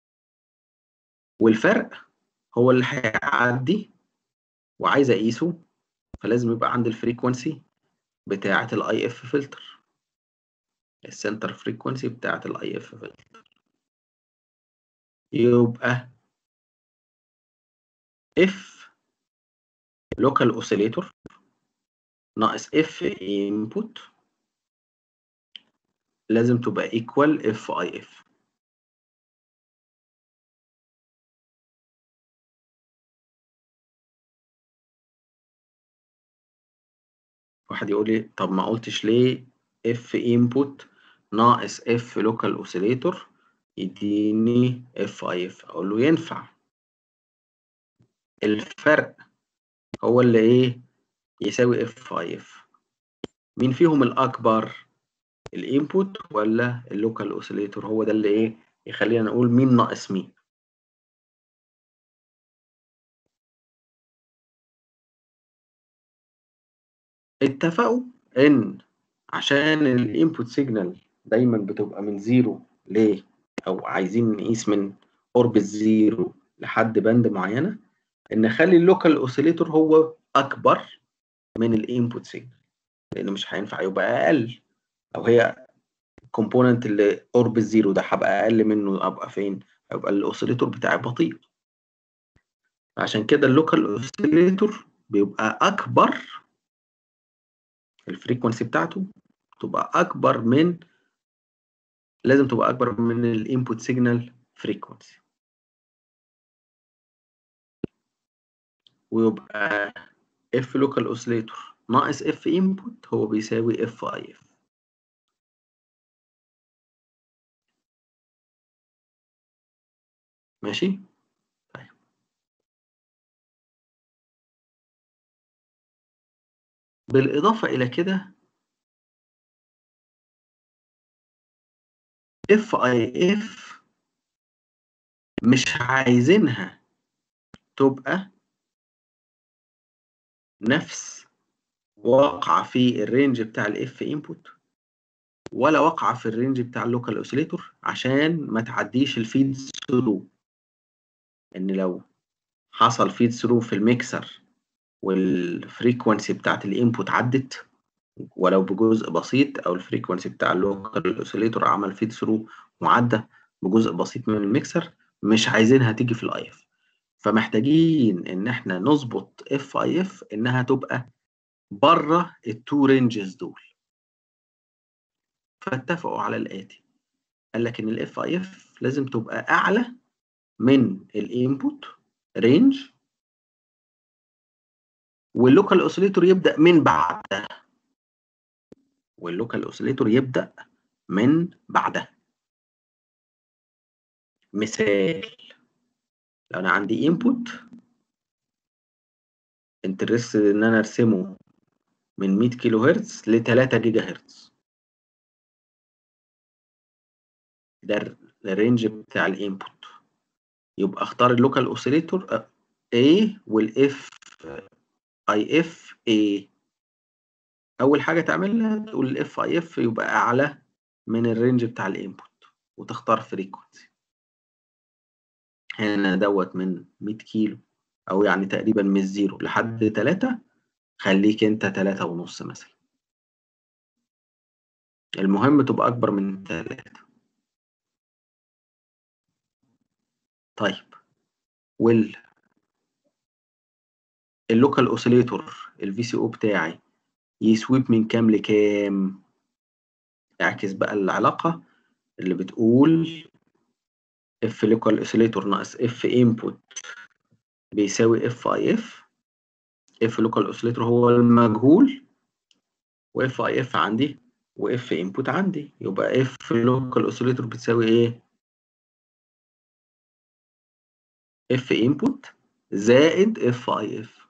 S1: والفرق هو اللي هيعدي وعايز اقيسه، فلازم يبقى عندي الفريكونسي بتاعه الاي اف فلتر، السنتر فريكونسي بتاعه الاي اف فلتر. يبقى اف لوكال اوسيليتور ناقص اف انبوت لازم تبقى ايكوال اف اي اف. واحد يقول لي طب ما قلتش ليه اف انبوت ناقص اف لوكال اوسيليتور يديني اف اي اف؟ اقول له ينفع، الفرق هو اللي ايه يساوي اف اي اف. مين فيهم الاكبر، الانبوت ولا اللوكال اوسيليتور؟ هو ده اللي ايه يخلينا نقول مين ناقص مين. اتفقوا ان عشان الانبوت سيجنال دايما بتبقى من زيرو ليه، او عايزين نقيس من قرب الزيرو لحد باند معينه، ان نخلي اللوكال اوسيليتور هو اكبر من الانبوت سيجنال، لان مش هينفع يبقى اقل، او هي الكومبوننت اللي قرب الزيرو ده هبقى اقل منه، ابقى فين؟ هيبقى الاوسيليتور بتاعي بطيء. عشان كده اللوكال اوسيليتور بيبقى اكبر، الفريكونسي بتاعته تبقى اكبر من، لازم تبقى اكبر من الانبوت سيجنال فريكونسي، ويبقى اف لوكال اوسيليتور ناقص اف انبوت هو بيساوي اف اي اف. ماشي. طيب بالاضافه الى كده اف اي اف مش عايزينها تبقى نفس واقعه في الرينج بتاع الاف انبوت، ولا واقعه في الرينج بتاع اللوكال اوسيليتور، عشان ما تعديش الفيد ثرو. ان لو حصل فيد ثرو في الميكسر والفريكونسي بتاعت الانبوت عدت ولو بجزء بسيط، او الفريكونسي بتاع اللوكال اوسيليتور عمل فيد ثرو وعدى بجزء بسيط من الميكسر، مش عايزينها تيجي في الاي اف، فمحتاجين ان احنا نظبط اف اي اف انها تبقى بره التو رينجز دول. فاتفقوا على الاتي، قال لك ان الاف اي اف لازم تبقى اعلى من الانبوت رينج واللوكال اوسيليتور يبدا من بعدها. واللوكال اوسيليتور يبدا من بعدها. مثال، لو انا عندي انبوت انترست ان انا ارسمه من 100 كيلو هرتز ل 3 جيجا هرتز، ده الرينج بتاع الانبوت، يبقى اختار اللوكال اوسيليتور A والاف اي اف A. اول حاجه تعملها تقول الاف اي اف يبقى اعلى من الرينج بتاع الانبوت، وتختار فريكونسي. هنا دوت من 100 كيلو، او يعني تقريبا من الزيرو لحد 3، خليك انت 3.5 مثلا. المهم تبقى اكبر من 3. طيب، اللوكال اوسيليتور الفي سي او بتاعي يسويب من كام لكام؟ اعكس بقى العلاقه اللي بتقول اف لوكال اوسيليتور ناقص اف انبوت بيساوي اف اي اف. اف لوكال اوسيليتور هو المجهول، واف اي اف عندي، واف انبوت عندي، يبقى اف لوكال اوسيليتور بتساوي ايه؟ اف انبوت زائد اف اي اف.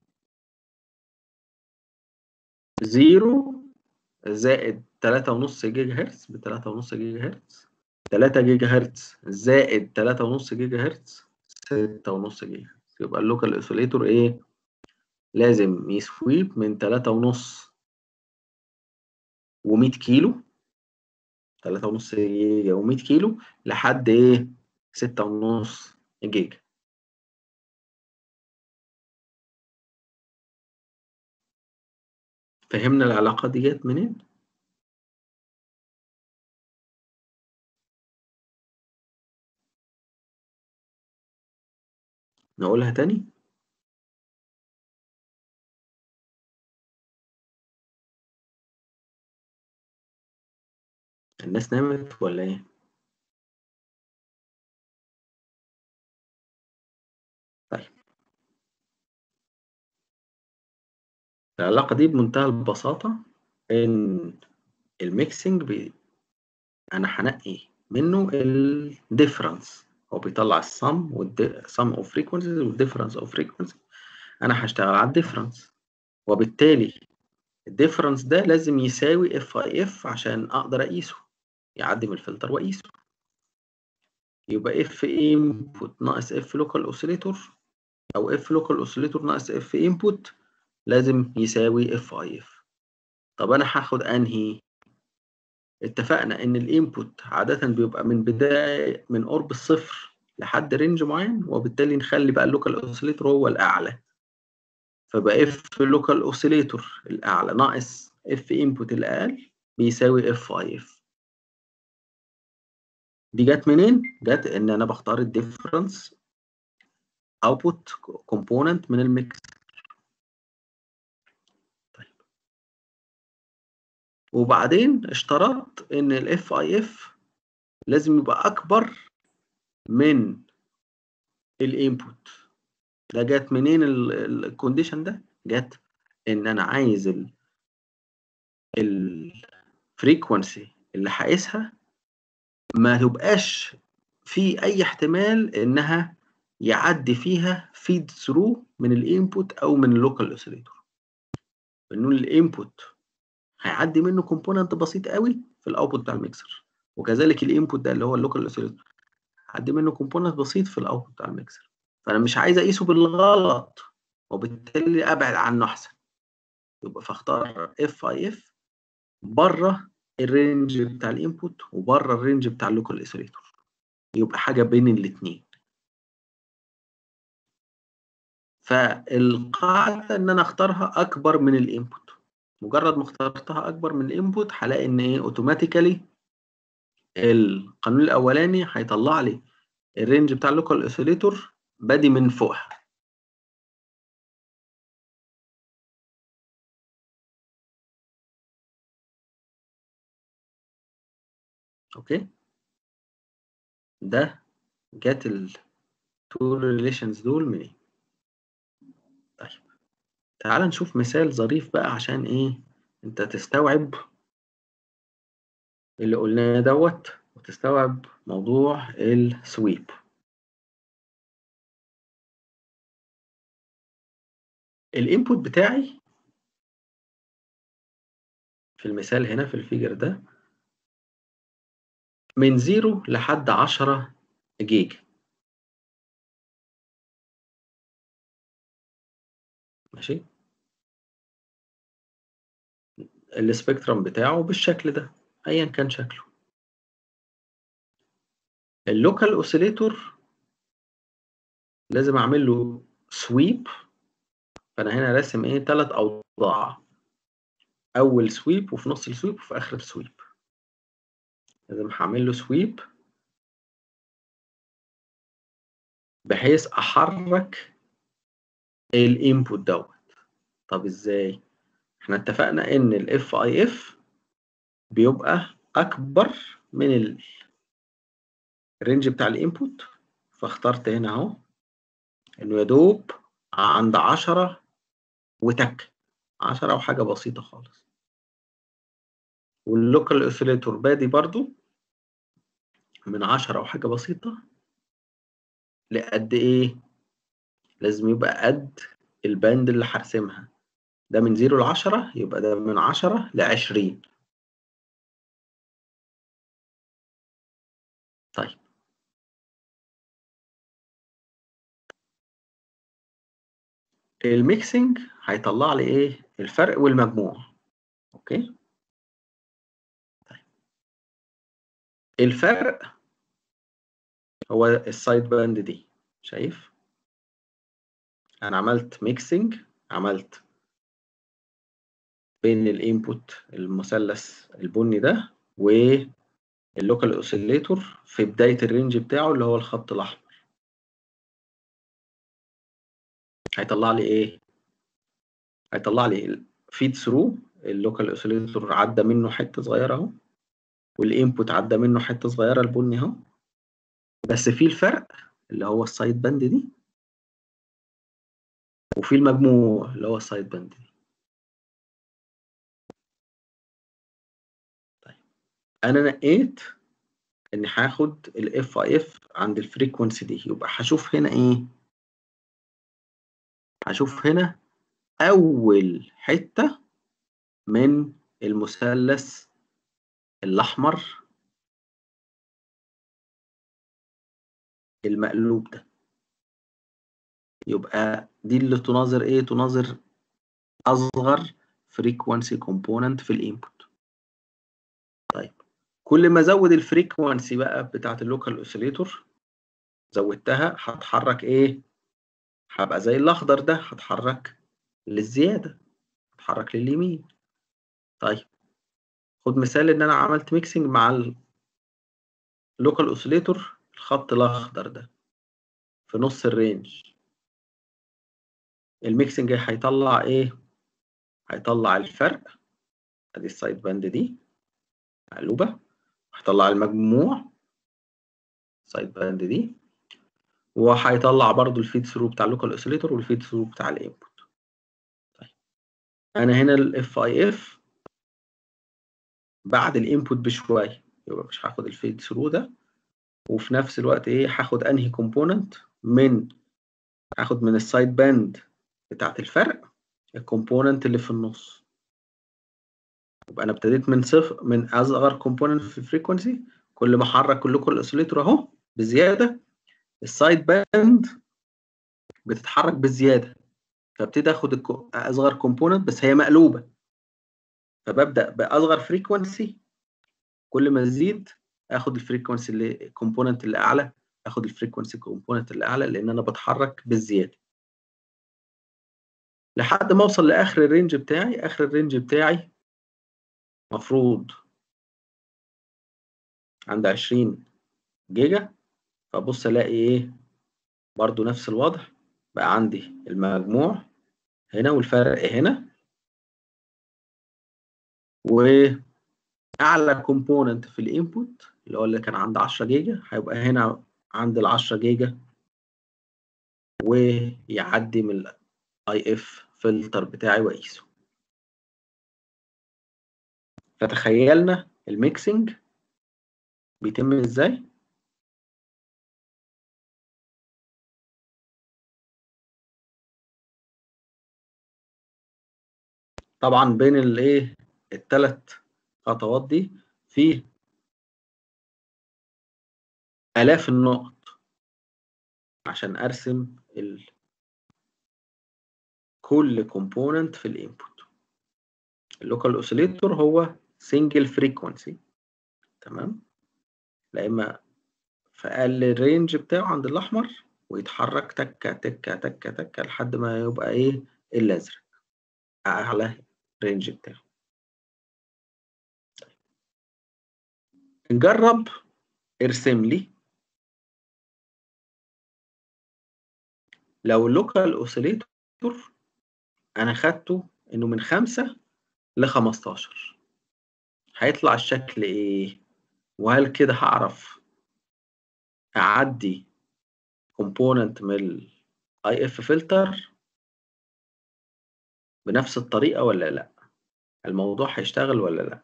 S1: 0 زائد 3.5 جيجا هرتز ب 3.5 جيجا هرتز، 3 جيجا هرتز زائد 3.5 جيجا هرتز 6.5 جيجا هرتز. يبقى اللوكال اوسيليتور ايه؟ لازم يسويب من 3.5 و100 كيلو، 3.5 جيجا و100 كيلو لحد ايه؟ 6.5 جيجا. فهمنا العلاقة دي جت منين؟ نقولها تاني؟ الناس نامت ولا ايه؟ طيب، العلاقة دي بمنتهى البساطة، ان الميكسنج انا هنقي منه الديفرنس، هو بيطلع السم والسم اوف فريكونسيز والديفرنس اوف فريكونسي، انا هشتغل على الديفرنس، وبالتالي الديفرنس ده لازم يساوي اف اي اف عشان اقدر اقيسه، يعدي من الفلتر واقيسه. يبقى اف انبوت ناقص اف لوكال اوسيليتور، او اف لوكال اوسيليتور ناقص اف انبوت لازم يساوي اف اي اف. طب انا هاخد انهي؟ اتفقنا ان الانبوت عاده بيبقى من بدايه من قرب الصفر لحد رينج معين، وبالتالي نخلي بقى اللوكال اوسيليتور هو الاعلى، فبقى اف لوكال اوسيليتور الاعلى ناقص اف انبوت الاقل بيساوي اف اي اف. دي جت منين؟ جت ان انا بختار الديفرنس اوتبوت كومبوننت من الميكس. طيب، وبعدين اشترطت ان الاف اي اف لازم يبقى اكبر من الانبوت. ده جت منين الكونديشن ده؟ جت ان انا عايز الفريكونسي اللي هقيسها ما تبقاش في اي احتمال انها يعدي فيها فيد ثرو من الانبوت او من اللوكال اوسيليتور، انه الانبوت هيعدي منه كومبوننت بسيط قوي في الاوتبوت بتاع الميكسر، وكذلك الانبوت ده اللي هو اللوكال اوسيليتور هيعدي منه كومبوننت بسيط في الاوتبوت بتاع الميكسر. فانا مش عايز اقيسه بالغلط، وبالتالي ابعد عنه احسن. يبقى فاختار اف اي اف بره الرينج بتاع الانبوت وبره الرينج بتاع اللوكال اوسيليتور، يبقى حاجه بين الاثنين. فالقاعده ان انا اختارها اكبر من الانبوت. مجرد ما اخترتها اكبر من الانبوت هلاقي ان ايه؟ اوتوماتيكالي القانون الاولاني هيطلع لي الرينج بتاع اللوكال اوسيليتور بادي من فوقها. اوكي، ده جت التو ريليشنز دول منين؟ طيب، تعال نشوف مثال ظريف بقى عشان ايه انت تستوعب اللي قلناه دوت وتستوعب موضوع السويب. الانبوت بتاعي في المثال هنا في الفيجر ده من 0 لحد 10 جيجا. ماشي، السبيكترم بتاعه بالشكل ده ايا كان شكله. اللوكال اوسيليتور لازم اعمل له سويب، فانا هنا راسم ايه 3 اوضاع، اول سويب وفي نص السويب وفي اخر السويب. لازم هعمل له سويب بحيث احرك الانبوت دوت. طب ازاي؟ احنا اتفقنا ان الاف اي اف بيبقى اكبر من الرينج بتاع الانبوت، فاخترت هنا اهو انه يا دوب عند 10 وتك، 10 وحاجه بسيطه خالص. واللوكال اوسيليتور بادي برضو من 10 وحاجه بسيطه لقد ايه؟ لازم يبقى قد الباند اللي هرسمها، ده من 0 ل 10 يبقى ده من 10 ل 20. طيب الميكسنج هيطلع لي ايه؟ الفرق والمجموع. اوكي، طيب الفرق هو السايد باند دي. شايف انا عملت ميكسنج، عملت بين الانبوت المثلث البني ده واللوكال اوسيليتور في بداية الرينج بتاعه اللي هو الخط الاحمر. هيطلع لي ايه؟ هيطلع لي فيد ثرو، اللوكال اوسيليتور عدى منه حته صغيره اهو، والانبوت عدى منه حته صغيره البني اهو، بس في الفرق اللي هو السايد باند دي، وفي المجموع اللي هو السايد باند دي. طيب انا نقيت اني هاخد الاف اي اف عند الفريكونسي دي، يبقى هشوف هنا ايه؟ هشوف هنا اول حته من المثلث الاحمر المقلوب ده، يبقى دي اللي تناظر ايه؟ تناظر اصغر فريكوانسي كومبوننت في الانبوت. طيب كل ما ازود الفريكوانسي بقى بتاعت اللوكال اوسيليتور زودتها، هتحرك ايه؟ هبقى زي الاخضر ده، هتحرك للزياده، هتحرك لليمين. طيب خد مثال ان انا عملت ميكسنج مع اللوكال اوسيليتور، الخط الاخضر ده في نص الرينج. الميكسنج هيطلع ايه؟ هيطلع الفرق، ادي السايد باند دي مقلوبه، هيطلع المجموع السايد باند دي، وهيطلع برضو الفيد ثرو بتاع اللوكال اوسيليتور والفيد ثرو بتاع الانبوت. طيب انا هنا الاف اي اف بعد الانبوت بشويه، يبقى مش هاخد الفيد ثرو ده، وفي نفس الوقت ايه؟ هاخد انهي كومبوننت من، هاخد من السايد باند بتاعت الفرق الكومبوننت اللي في النص. يبقى انا ابتديت من صفر، من اصغر كومبوننت في الفريكونسي، كل ما احرك اللوكال اوسيليتور اهو بزياده السايد باند بتتحرك بزياده، فابتدي اخد اصغر كومبوننت بس هي مقلوبه، فببدا باصغر فريكونسي، كل ما تزيد اخد الفريكونسي اللي الكومبوننت اللي اعلى، اخد الفريكونسي كومبوننت اللي اعلى، لان انا بتحرك بالزياده لحد ما اوصل لاخر الرينج بتاعي. اخر الرينج بتاعي مفروض عند 20 جيجا، فبص الاقي ايه؟ برضو نفس الوضع، بقى عندي المجموع هنا والفرق هنا، واعلى كومبوننت في الانبوت اللي هو اللي كان عند 10 جيجا هيبقى هنا عند ال 10 جيجا، ويعدي من الاي اف فلتر بتاعي واقيسه. فتخيلنا الميكسنج بيتم ازاي. طبعا بين الايه الثلاث خطوات دي في آلاف النقط عشان ارسم كل كومبوننت في الانبوت. اللوكال اوسيليتور هو سنجل فريكوانسي، تمام، لا اما في اقل الرينج بتاعه عند الاحمر ويتحرك تكه تكه تكه تكه لحد ما يبقى ايه الازرق اعلى رينج بتاعه. نجرب. ارسم لي لو اللوكال اوسيليتور انا خدته انه من 5 ل 15 هيطلع الشكل ايه؟ وهل كده هعرف اعدي كومبوننت من الاي اف فلتر بنفس الطريقه ولا لا؟ الموضوع هيشتغل ولا لا؟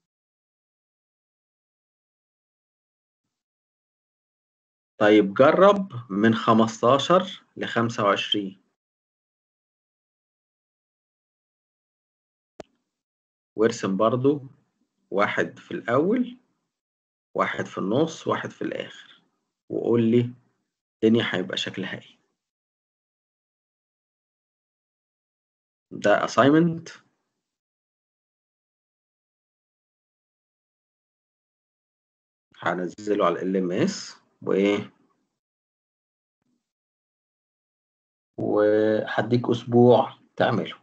S1: طيب جرب من 15 ل 25 وارسم برضو واحد في الأول، واحد في النص، واحد في الآخر، وقول لي الدنيا هيبقى شكلها ايه. ده assignment هنزله على LMS وهديك أسبوع تعمله.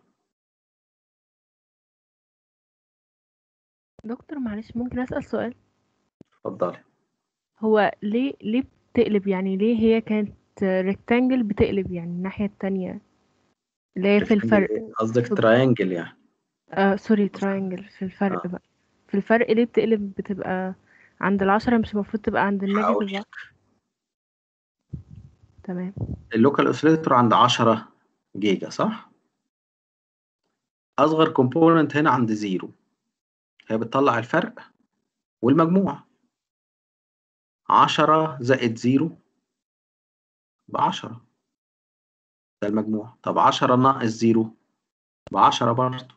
S4: دكتور معلش ممكن أسأل سؤال؟
S1: اتفضلي.
S4: هو ليه بتقلب؟ يعني ليه هي كانت ريكتانجل بتقلب يعني الناحية التانية اللي هي في
S1: ريكتانجل
S4: الفرق؟
S1: ايه؟ قصدك تراينجل يعني؟
S4: سوري، تراينجل. في الفرق
S1: اه
S4: بقى، في الفرق ليه بتقلب؟ بتبقى عند العشرة، مش المفروض تبقى عند
S1: هقول
S4: النيجاتيف؟
S1: لك.
S4: تمام.
S1: اللوكال اوسيليتور عند 10 جيجا صح؟ أصغر كومبوننت هنا عند 0، هي بتطلع الفرق والمجموع. 10 زائد 0 ب10، ده المجموع. طب 10 ناقص 0 ب10 برضه.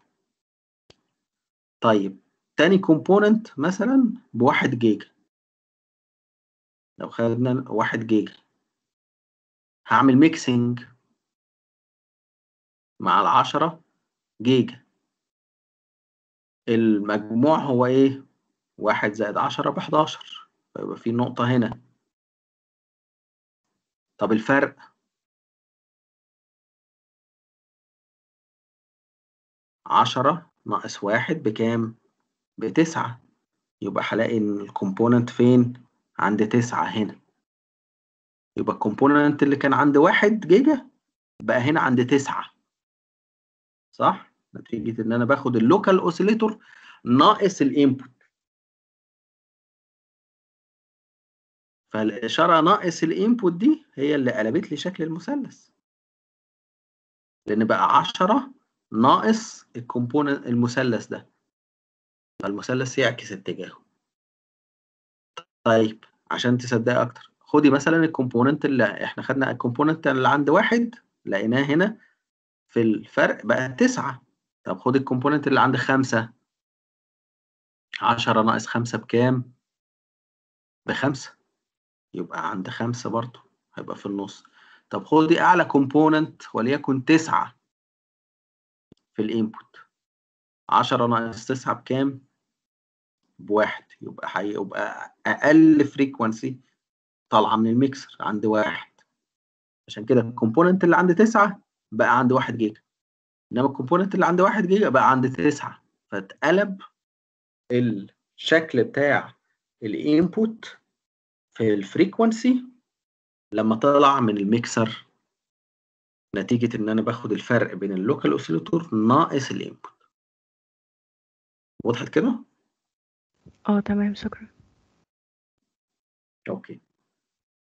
S1: طيب تاني كومبوننت مثلا ب1 جيجا، لو خدنا 1 جيجا هعمل ميكسنج مع ال10 جيجا. المجموع هو ايه؟ 1 زائد 10 ب11، فيبقى في نقطة هنا. طب الفرق 10 ناقص 1 بكام؟ ب9، يبقى هلاقي ان الكومبوننت فين؟ عند 9 هنا. يبقى الكومبوننت اللي كان عند 1 جيجا بقى هنا عند 9، صح؟ نتيجة ان انا باخد اللوكال اوسيليتور ناقص الانبوت، فالاشارة ناقص الانبوت دي هي اللي قلبت لي شكل المثلث، لان بقى 10 ناقص الكومبوننت المثلث ده، فالمثلث يعكس اتجاهه. طيب عشان تصدقي اكتر خدي مثلا الكومبوننت اللي احنا خدنا، الكومبوننت اللي عند 1 لقيناه هنا في الفرق بقى 9. طب خد الكومبوننت اللي عند 5، 10 ناقص 5 بكام؟ ب5، يبقى عند 5 برضه، هيبقى في النص. طب خدي اعلى كومبوننت وليكن 9 في الانبوت، 10 ناقص 9 بكام؟ ب1، يبقى هيبقى اقل فريكوانسي طالعه من الميكسر عند 1. عشان كده الكومبوننت اللي عند 9 بقى عند 1 جيجا، انما الكومبوننت اللي عند 1 جيجا بقى عند 9، فاتقلب الشكل بتاع الانبوت في الفريكوانسي لما طلع من الميكسر، نتيجة ان انا باخد الفرق بين اللوكال اوسيليتور ناقص الانبوت. وضحت كده؟
S4: تمام، شكرا.
S1: اوكي.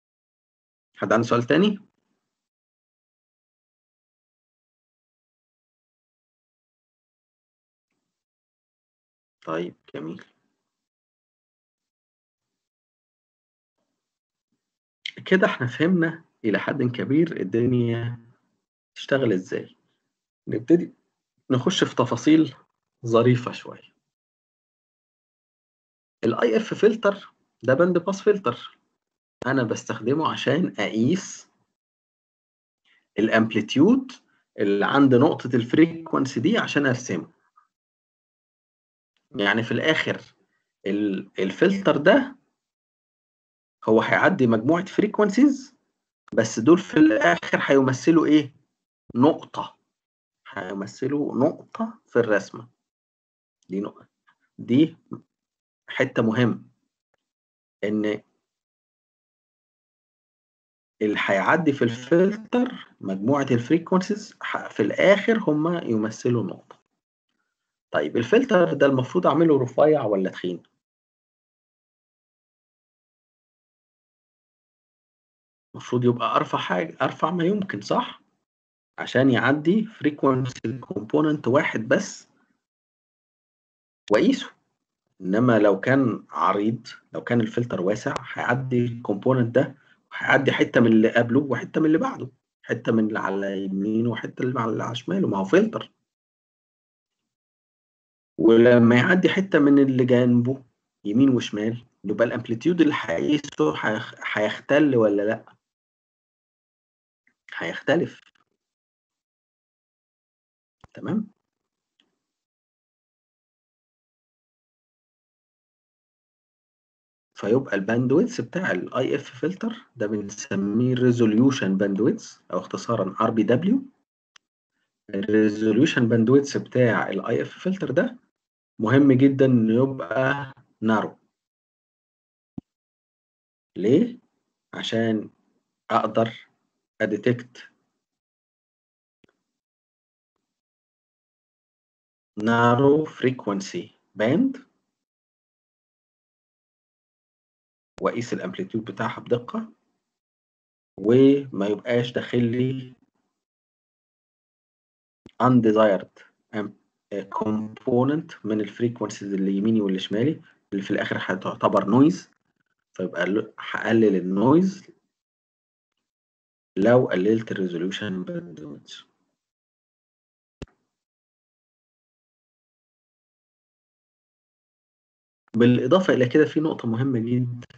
S1: حد عنده سؤال تاني؟ طيب جميل. كده احنا فهمنا إلى حد كبير الدنيا تشتغل ازاي. نبتدي نخش في تفاصيل ظريفة شوية. الاي اف فلتر ده باند باس فلتر، انا بستخدمه عشان اقيس الامبليتيود اللي عند نقطة الفريكونسي دي عشان ارسمه. يعني في الاخر الفلتر ده هو هيعدي مجموعة فريكونسيز، بس دول في الاخر هيمثلوا ايه؟ نقطة. هيمثلوا نقطة في الرسمة دي. نقطة دي حتة مهم، ان اللي هيعدي في الفلتر مجموعة الفريكونسيز في الآخر هم يمثلوا نقطة. طيب الفلتر ده المفروض أعمله رفيع ولا تخين؟ المفروض يبقى أرفع ما يمكن، صح؟ عشان يعدي فريكونسي كومبوننت واحد بس وأقيسه. إنما لو كان عريض، لو كان الفلتر واسع، هيعدي الكومبوننت ده وهيعدي حتة من اللي قبله وحتة من اللي بعده، حتة من اللي على يمينه وحتة اللي على شماله، ما هو فلتر. ولما يعدي حتة من اللي جنبه يمين وشمال، يبقى الامبليتيود اللي هيقيسه هيختل ولا لا؟ هيختلف. تمام. فيبقى الباندويث بتاع الاي اف فلتر ده بنسميه ريزوليوشن باندويث، او اختصارا ار بي دبليو. الريزوليوشن باندويث بتاع الاي اف فلتر ده مهم جدا انه يبقى نارو. ليه؟ عشان اقدر اديتكت نارو فريكوانسي باند واقيس الامبليتيود بتاعها بدقه، وما يبقاش داخل لي undesired component من الفريكونسيز اللي يميني واللي شمالي، اللي في الاخر هتعتبر نويز. فيبقى هقلل النويز لو قللت الريزوليوشن باندويث. بالاضافه الى كده في نقطه مهمه جدا.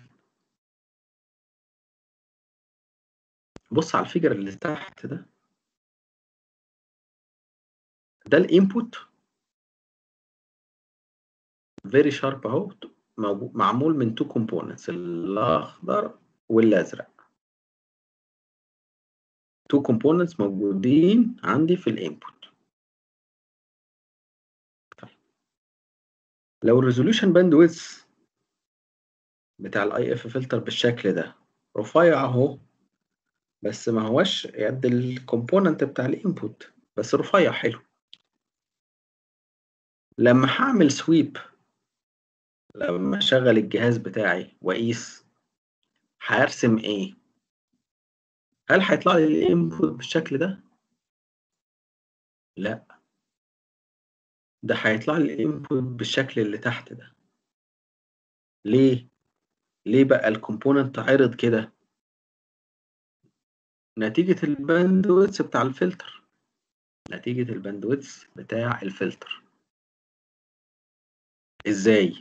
S1: بص على الفيجر اللي تحت ده الانبوت فيري شارب اهو، معمول من تو كومبوننتس، الاخضر والازرق. تو كومبوننتس موجودين عندي في الانبوت. لو الريزوليوشن باندويث بتاع الاي اف فلتر بالشكل ده رفيع اهو، بس ما هوش قد الكومبوننت بتاع الانبوت، بس رفيع حلو. لما هعمل سويب، لما اشغل الجهاز بتاعي واقيس، هرسم ايه؟ هل هيطلع لي الانبوت بالشكل ده؟ لا، ده هيطلع لي الانبوت بالشكل اللي تحت ده. ليه بقى الكومبوننت عرض كده؟ نتيجة الباندويث بتاع الفلتر. نتيجة الباندويث بتاع الفلتر. ازاي؟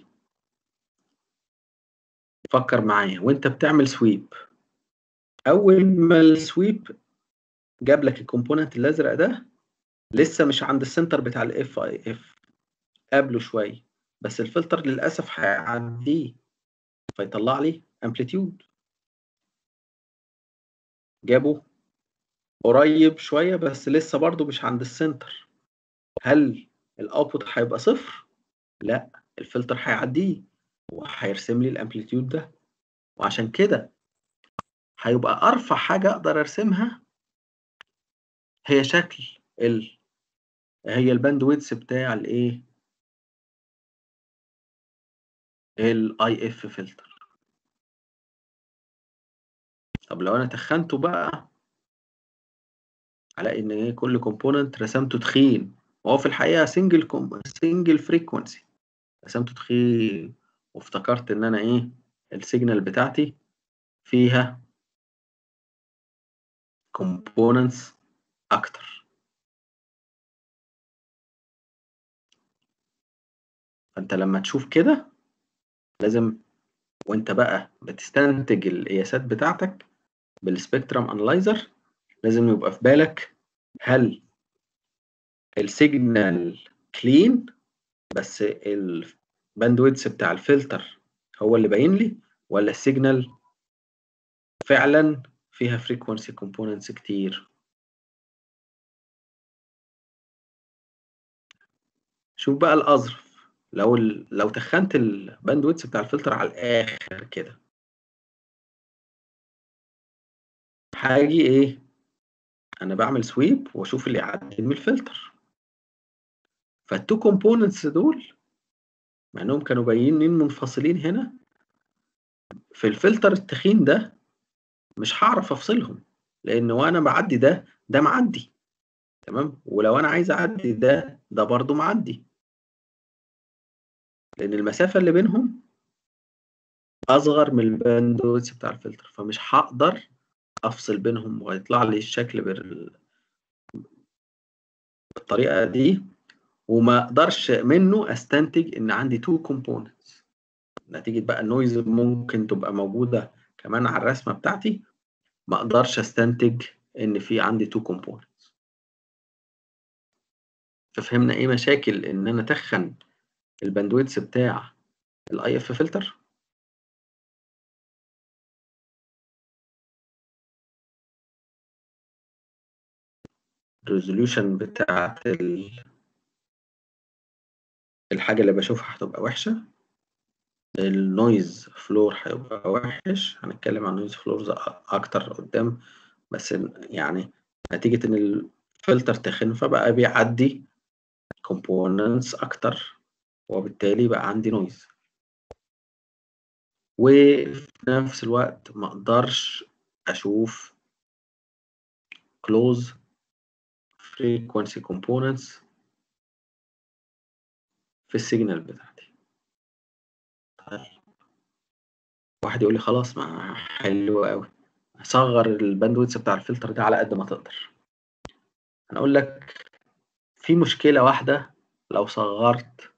S1: فكر معايا وانت بتعمل سويب. اول ما السويب جاب لك الكومبوننت الازرق ده، لسه مش عند السنتر بتاع الاف اي اف، قبله شويه، بس الفلتر للاسف هيعديه فيطلع لي امبليتيود. جابه قريب شويه بس لسه برضو مش عند السنتر. هل الاوتبوت هيبقى صفر؟ لا، الفلتر هيعديه وهيرسم لي الامبليتيود ده. وعشان كده هيبقى ارفع حاجه اقدر ارسمها هي شكل هي الباندويدث بتاع الايه؟ الاي اف فلتر. طب لو انا تخنته بقى، هلاقي ان ايه؟ كل كومبوننت رسمته تخين، وهو في الحقيقه سنجل فريكونسي. رسمته تخين وافتكرت ان انا ايه السيجنال بتاعتي فيها كومبوننتس اكتر. فانت لما تشوف كده لازم وانت بقى بتستنتج القياسات بتاعتك بالسبيكترم انالايزر لازم يبقى في بالك هل السيجنال كلين بس الباندويدث بتاع الفلتر هو اللي باين لي، ولا السيجنال فعلا فيها فريكونسي كومبوننتس كتير. شوف بقى الأظرف، لو تخنت الباندويدث بتاع الفلتر على الآخر كده هاجي إيه؟ أنا بعمل سويب وأشوف اللي يعدي من الفلتر. فالتو كومبوننتس دول مع إنهم كانوا باينين منفصلين هنا في الفلتر التخين ده مش هعرف أفصلهم، لأن وأنا بعدي ده معدي تمام، ولو أنا عايز أعدي ده برضه معدي، لأن المسافة اللي بينهم أصغر من الباندويدث بتاع الفلتر، فمش هقدر أفصل بينهم ويطلع لي الشكل بالطريقة دي، وما أقدرش منه أستنتج إن عندي تو كومبوننتس. نتيجة بقى النويز ممكن تبقى موجودة كمان على الرسمة بتاعتي، ما أقدرش أستنتج إن في عندي تو كومبوننتس. ففهمنا إيه مشاكل إن أنا أتخن الباندويدث بتاع الاي اف فلتر؟ الريزوليوشن بتاعت الحاجة اللي بشوفها هتبقى وحشة، النويز فلور هيبقى وحش، هنتكلم عن النويز فلورز اكتر قدام، بس يعني نتيجة ان الفلتر تخن فبقى بيعدي كومبوننتس اكتر، وبالتالي بقى عندي نويز. وفي نفس الوقت ما اقدرش اشوف close frequency components في السيجنال بتاعتي. طيب واحد يقول لي خلاص ما حلو قوي، صغر الباندويدث بتاع الفلتر ده على قد ما تقدر. انا اقول لك في مشكلة واحدة لو صغرت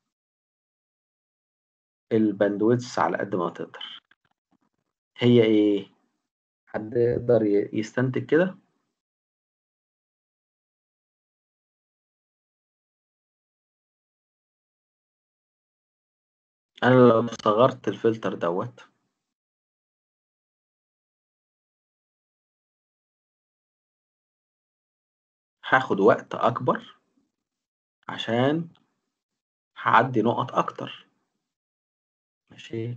S1: الباندويدث على قد ما تقدر، هي ايه؟ حد يقدر يستنتج كده؟ انا لو صغرت الفلتر دوت هاخد وقت اكبر عشان هعدي نقط اكتر. ماشي،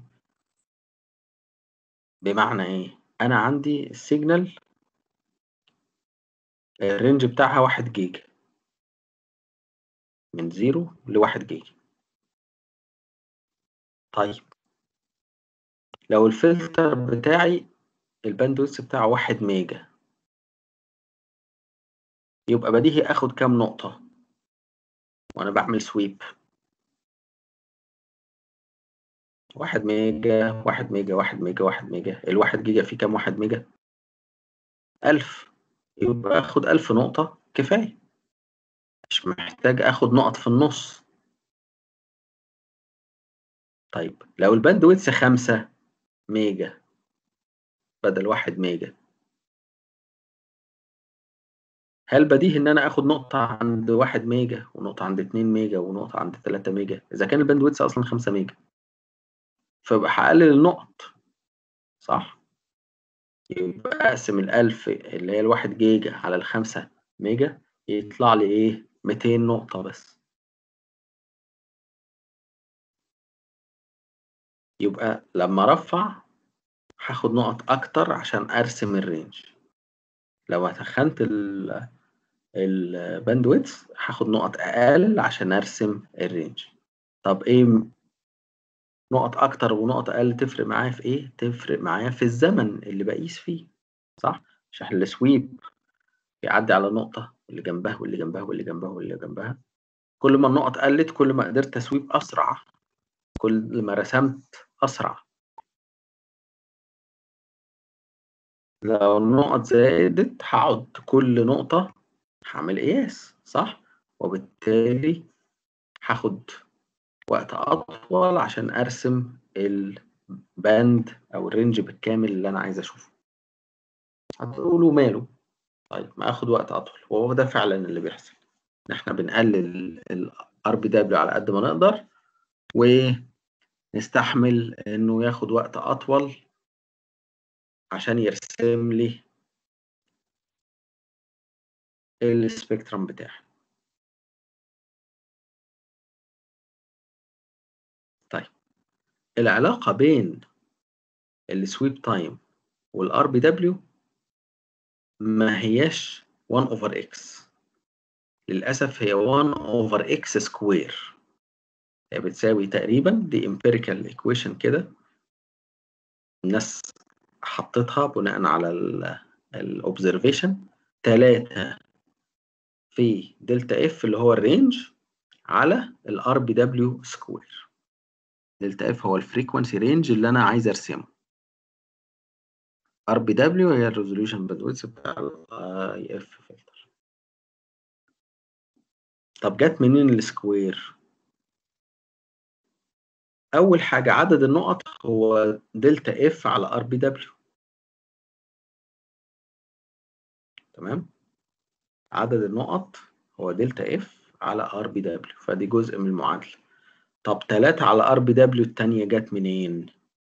S1: بمعنى ايه؟ انا عندي السيجنال الرينج بتاعها 1 جيجا، من 0 ل1 جيجا. طيب لو الفلتر بتاعي الباندويث بتاعه 1 ميجا، يبقى بديهي اخد كام نقطة وانا بعمل سويب؟ 1 ميجا 1 ميجا 1 ميجا 1 ميجا، ال1 جيجا فيه كام 1 ميجا؟ 1000، يبقى اخد 1000 نقطة كفاية، مش محتاج اخد نقط في النص. طيب لو الباندويث 5 ميجا بدل 1 ميجا، هل بديهي ان انا اخد نقطة عند 1 ميجا ونقطة عند 2 ميجا ونقطة عند 3 ميجا اذا كان الباندويث اصلا 5 ميجا؟ فبقى هقلل النقط صح؟ يبقى اقسم ال1000 اللي هي ال1 جيجا على ال5 ميجا، يطلع لي ايه؟ 200 نقطة بس. يبقى لما ارفع هاخد نقط اكتر عشان ارسم الرينج، لو تخنت الباندويث هاخد نقط اقل عشان ارسم الرينج. طب ايه نقط اكتر ونقط اقل تفرق معايا في ايه؟ تفرق معايا في الزمن اللي بقيس فيه صح؟ عشان السويب يعدي على نقطة واللي جنبها واللي جنبها واللي جنبها واللي جنبها، كل ما النقط قلت كل ما قدرت اسويب اسرع كل ما رسمت أسرع. لو النقط زادت هقعد كل نقطة هعمل قياس، صح؟ وبالتالي هاخد وقت أطول عشان أرسم الباند أو الرينج بالكامل اللي أنا عايز أشوفه. هتقولوا ماله؟ طيب ما أخد وقت أطول، وهو ده فعلا اللي بيحصل. إن إحنا بنقلل ال RBW على قد ما نقدر، ونستحمل إنه ياخد وقت أطول عشان يرسم لي السبيكترم بتاعي. طيب العلاقة بين السويب تايم والار بي دبليو ما هياش 1 اوفر اكس، للاسف هي 1 اوفر اكس سكوير. هي بتساوي تقريبا، دي امبيريكال ايكويشن كده الناس حطتها بناء على الاوبزرفيشن، 3 في دلتا اف اللي هو الرينج على الار بي دبليو سكوير. دلتا اف هو الفريكونسي رينج اللي انا عايز ارسمه، ار بي دبليو هي الريزوليوشن باندويث بتاع الاي اف فلتر. طب جت منين السكوير؟ اول حاجه عدد النقط هو دلتا اف على ار بي دبليو، تمام؟ عدد النقط هو دلتا اف على ار بي دبليو، فدي جزء من المعادله. طب 3 على ار بي دبليو الثانيه جت منين؟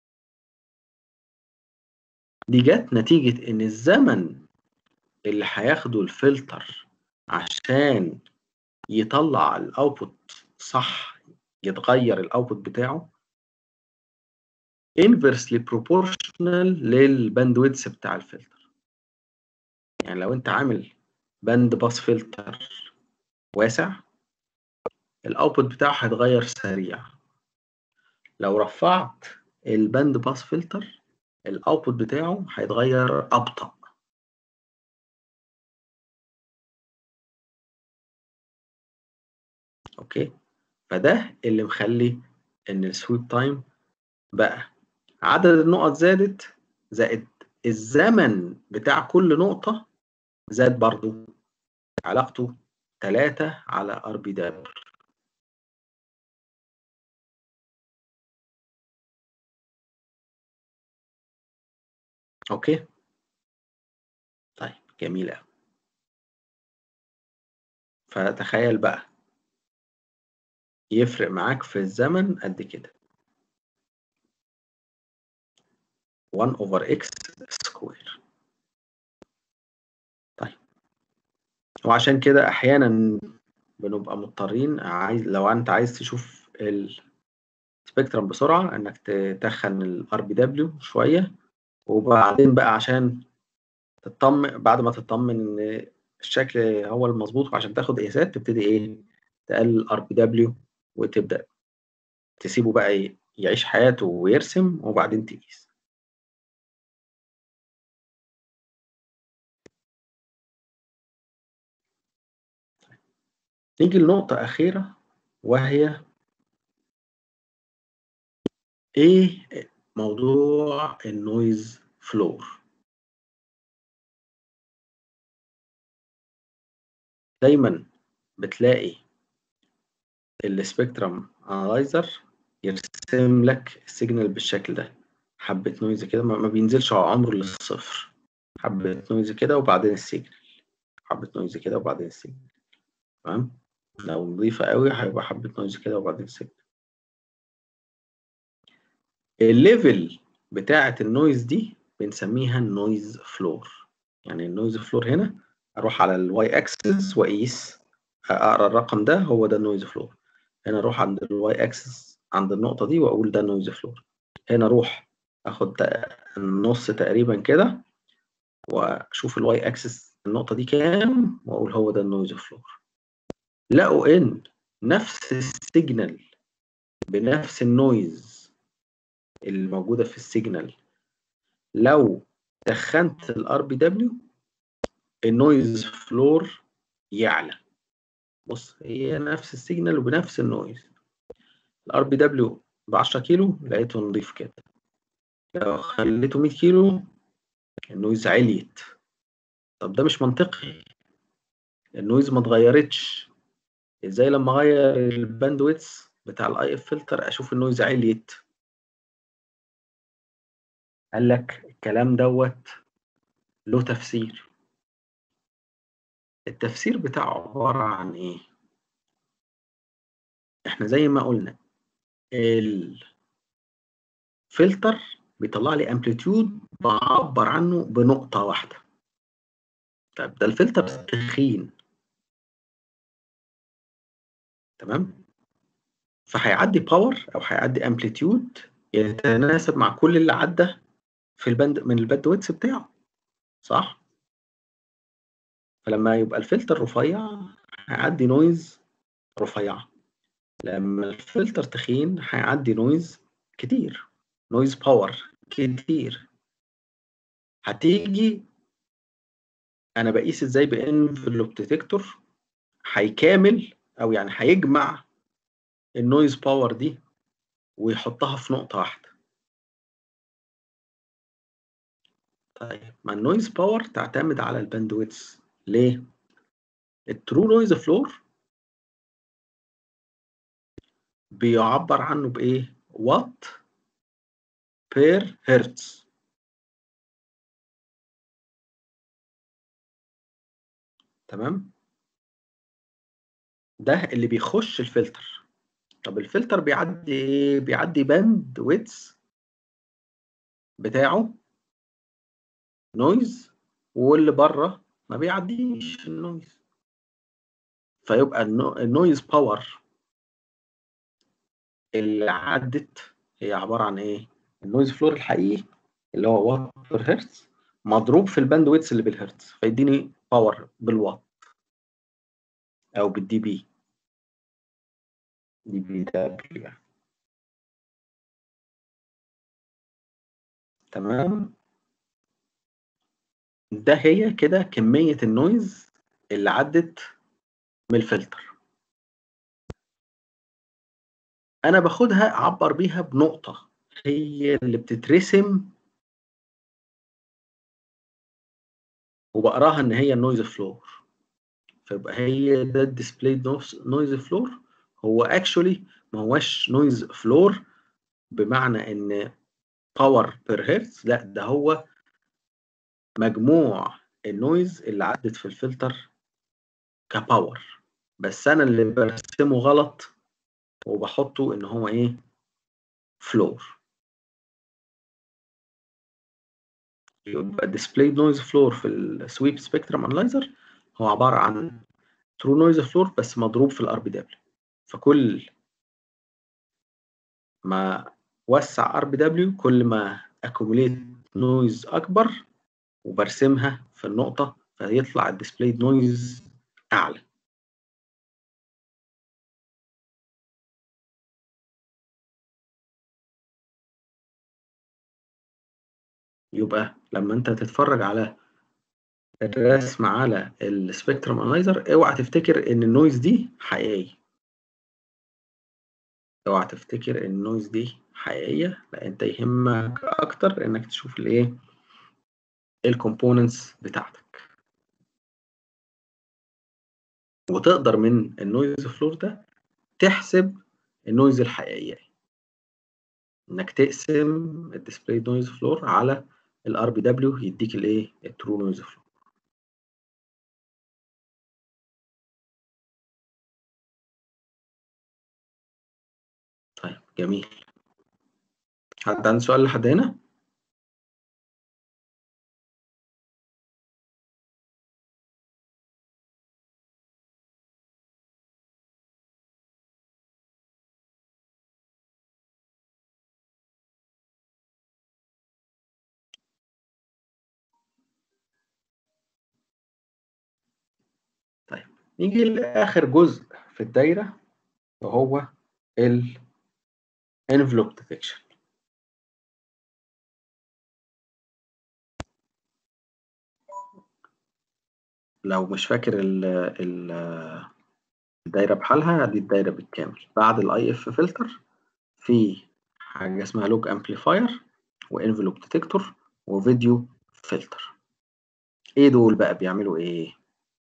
S1: دي جت نتيجه ان الزمن اللي هياخده الفلتر عشان يطلع الاوتبوت صح، يتغير الاوتبوت بتاعه inversely proportional للباندويدث بتاع الفلتر. يعني لو انت عامل باند باس فلتر واسع، الاوتبوت بتاعه هيتغير سريع. لو رفعت الباند باس فلتر الاوتبوت بتاعه هيتغير ابطأ. اوكي، فده اللي مخلي ان السويب تايم بقى عدد النقط زادت زائد الزمن بتاع كل نقطة زاد برضو، علاقته 3 على ار بي دبليو. اوكي طيب جميل قوي. فتخيل بقى يفرق معاك في الزمن قد كده 1 اوفر اكس سكوير. طيب وعشان كده احيانا بنبقى مضطرين، لو انت عايز تشوف السبيكترم بسرعه، انك تتخن الار بي دبليو شويه، وبعدين بقى عشان تطمن، بعد ما تطمن ان الشكل هو المظبوط وعشان تاخد قياسات، تبتدي ايه، تقلل ار بي دبليو وتبدا تسيبه بقى يعيش حياته ويرسم وبعدين تقيس. نيجي لنقطة أخيرة، وهي إيه موضوع النويز فلور. دايما بتلاقي السبيكترم انالايزر يرسم لك السيجنال بالشكل ده، حبة نويز كده ما بينزلش عمره للصفر، حبة نويز كده وبعدين السيجنال، حبة نويز كده وبعدين السيجنال، تمام؟ لو نضيفة قوي هيبقى حبة نويز كده وبعدين السيجنال. الليفل بتاعة النويز دي بنسميها النويز فلور. يعني النويز فلور هنا اروح على الواي اكسس واقيس، اقرا الرقم ده هو ده النويز فلور. هنا اروح عند الواي اكسس عند النقطة دي واقول ده النويز فلور. هنا اروح اخد النص تقريبا كده واشوف الواي اكسس النقطة دي كام واقول هو ده النويز فلور. لقوا ان نفس السيجنال بنفس النويز الموجودة في السيجنال، لو دخنت الار بي دبليو النويز فلور يعلى. بص هي نفس السيجنال وبنفس النويز، الار بي دبليو ب10 كيلو لقيته نضيف كده، لو خليته 100 كيلو النويز عليت. طب ده مش منطقي، النويز ما اتغيرتش، ازاي لما اغير الباندويتس بتاع الاي اف فلتر اشوف النويز عليت؟ قال لك الكلام دوت له تفسير. التفسير بتاعه عبارة عن ايه؟ احنا زي ما قلنا الفلتر بيطلع لي امبليتيود بعبر عنه بنقطة واحدة. طيب ده الفلتر تخين، تمام؟ فهيعدي باور او هيعدي امبليتيود يتناسب مع كل اللي عدى في الباند من الباند ويتس بتاعه، صح؟ فلما يبقى الفلتر رفيع هيعدي نويز رفيعة، لما الفلتر تخين هيعدي نويز كتير، نويز باور كتير. هتيجي انا بقيس ازاي بانفلوب ديتكتور هيكامل او يعني هيجمع النويز باور دي ويحطها في نقطة واحدة. طيب ما النويز باور تعتمد على الباندويتس ليه؟ الترو نويز فلور بيعبر عنه بايه؟ وات بير هرتز. تمام؟ ده اللي بيخش الفلتر. طب الفلتر بيعدي ايه؟ بيعدي باند ويتس بتاعه نويز، واللي بره ما بيعديش النويز. فيبقى النويز باور اللي عدت هي عباره عن ايه؟ النويز فلور الحقيقي اللي هو وات بير هرتز مضروب في الباند ويتس اللي بالهرتز، فيديني باور بالوات او بالدي بي، دي بي دبليو يعني. تمام؟ ده هي كده كميه النويز اللي عدت من الفلتر. انا باخدها اعبر بيها بنقطه هي اللي بتترسم وبقراها ان هي النويز فلور، فيبقى هي ده الديسبلاي نويز فلور. هو اكشولي ما هوش نويز فلور بمعنى ان باور بير هرتز، لا ده هو مجموع النويز اللي عدت في الفلتر كباور، بس انا اللي برسمه غلط وبحطه ان هو ايه؟ فلور. يبقى الديسبلاي نويز فلور في السويب سبيكترم انالايزر هو عباره عن ترو نويز فلور بس مضروب في الار بي دبليو. فكل ما وسع ار بي دبليو كل ما اكوميليت نويز اكبر وبرسمها في النقطه فيطلع الديسبلاي نويز اعلى. يبقى لما انت تتفرج على الرسم على السبيكترم انالايزر اوعى تفتكر ان النويز دي حقيقيه، اوعى تفتكر ان النويز دي حقيقيه، لا انت يهمك اكتر انك تشوف الايه؟ الكومبوننتس بتاعتك، وتقدر من النويز فلور ده تحسب النويز الحقيقيه، انك تقسم الديسبلاي نويز فلور على الار بي دبليو يديك الايه؟ الترو نويز فلور. طيب جميل. حد عنده سؤال لحد هنا؟ طيب نيجي لاخر جزء في الدايره وهو ال envelope detection. لو مش فاكر الدايره بحالها دي الدايره بالكامل بعد الاي اف فلتر في حاجة اسمها لوج امبليفاير وانفلوب ديتكتور وفيديو فلتر. ايه دول بقى بيعملوا ايه؟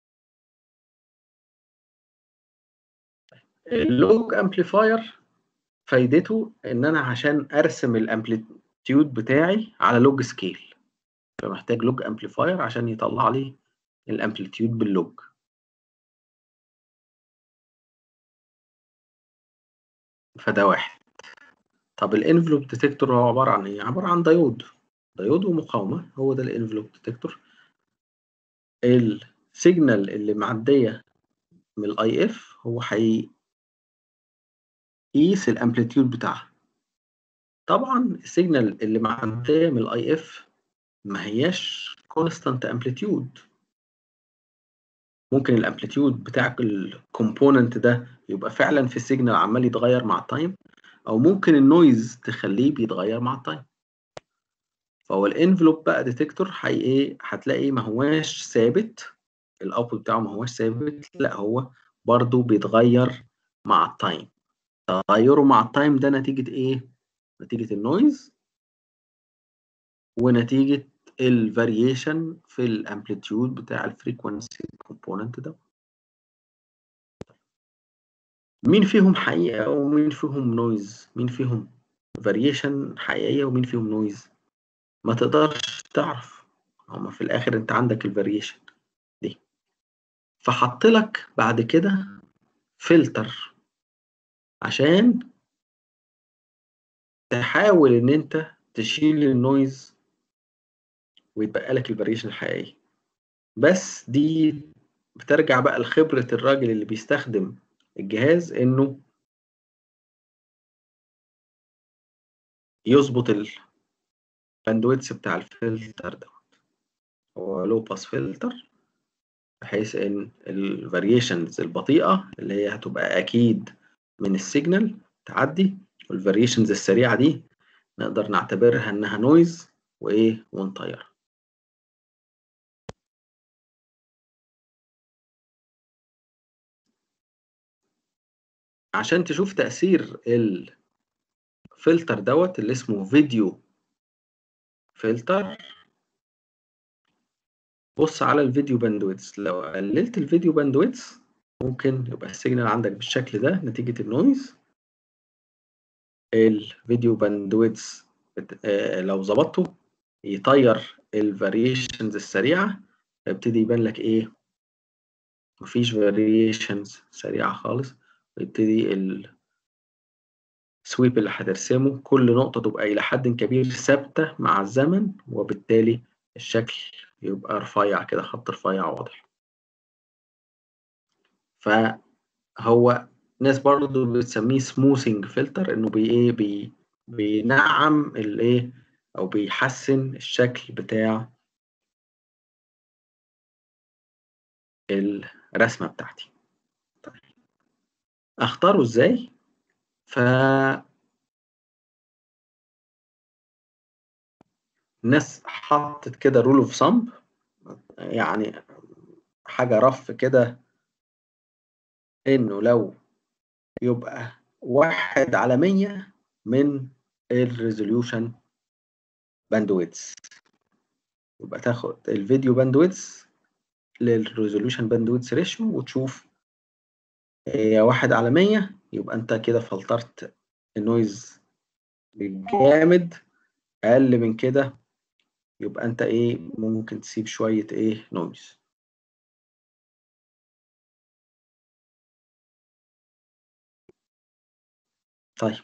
S1: اللوج امبليفاير فايدته ان انا عشان ارسم الامبليتيود بتاعي على لوج سكيل، فمحتاج لوج امبليفاير عشان يطلع لي الامبليتيود باللوج. فده واحد. طب الانفلوب ديتكتور هو عبارة عن ايه؟ عبارة عن ديود ومقاومة، هو ده الانفلوب ديتكتور. السيجنال اللي معدية من الاي اف هو هيقيس الامبليتيود بتاعها. طبعا السيجنال اللي معدية من الاي اف ما هياش كونستانت امبليتيود، ممكن الامبليتيود بتاع الكومبوننت ده يبقى فعلا في السيجنال عمال يتغير مع التايم، او ممكن النويز تخليه بيتغير مع التايم. فهو الانفلوب بقى ديتكتور هتلاقي ما هواش ثابت، الاوتبوت بتاعه ما هواش ثابت، لا هو برضو بيتغير مع التايم. تغيره مع التايم ده نتيجة ايه؟ نتيجة النويز ونتيجة الفاريشن في الامبليتيود بتاع الفريكونسي كومبوننت ده. مين فيهم حقيقة ومين فيهم نويز؟ مين فيهم فاريشن حقيقية ومين فيهم نويز؟ ما تقدرش تعرف، هما في الآخر أنت عندك الفاريشن دي. فحط لك بعد كده فلتر عشان تحاول إن أنت تشيل النويز ويتبقى لك الفاريشن الحقيقية. بس دي بترجع بقى لخبرة الراجل اللي بيستخدم الجهاز إنه يظبط الباندويتس بتاع الفلتر ده. هو لو باس فلتر بحيث ان الفاريشنز البطيئة اللي هي هتبقى اكيد من السيجنال تعدي، والفاريشنز السريعة دي نقدر نعتبرها انها نويز وايه ونطيرها. عشان تشوف تأثير الفلتر دوت اللي اسمه فيديو فلتر، بص على الفيديو باندويتس. لو قللت الفيديو باندويتس ممكن يبقى السيجنال عندك بالشكل ده نتيجة النويز. الفيديو باندويتس لو ظبطته يطير الفاريشنز السريعة، يبتدي يبان لك ايه؟ مفيش فاريشنز سريعة خالص، ويبتدي السويب اللي هترسمه كل نقطة تبقى إلى حد كبير ثابتة مع الزمن، وبالتالي الشكل يبقى رفيع كده، خط رفيع واضح. فهو ناس برضه بتسميه سموثينج فلتر، انه بينعم الايه او بيحسن الشكل بتاع الرسمة بتاعتي. طيب اختاره ازاي؟ الناس حطت كده رول اوف صمب، يعني حاجة رف كده، انه لو يبقى 1/100 من الريزوليوشن باندويتس، يبقى تاخد الفيديو باندويتس للريزوليوشن باندويتس ريشيو وتشوف 1/100، يبقى انت كده فلترت النويز جامد. اقل من كده يبقى انت ايه ممكن تسيب شوية ايه نويز. طيب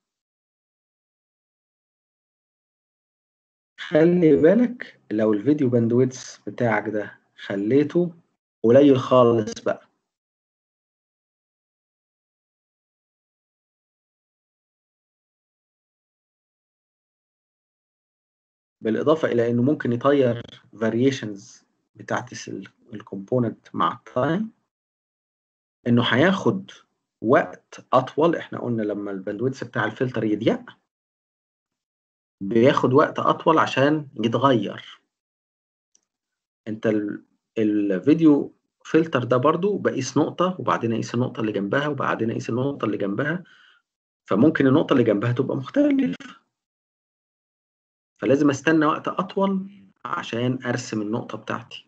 S1: خلي بالك لو الفيديو باندويتس بتاعك ده خليته قليل خالص بقى، بالإضافة إلى إنه ممكن يطير variations بتاعت الكومبوننت مع التايم، إنه هياخد وقت أطول. إحنا قلنا لما الباندويتس بتاع الفلتر يضيق بياخد وقت أطول عشان يتغير. أنت الفيديو فلتر ده برضو بقيس نقطة وبعدين أقيس النقطة اللي جنبها وبعدين أقيس النقطة اللي جنبها، فممكن النقطة اللي جنبها تبقى مختلفة، فلازم استنى وقت أطول عشان أرسم النقطة بتاعتي.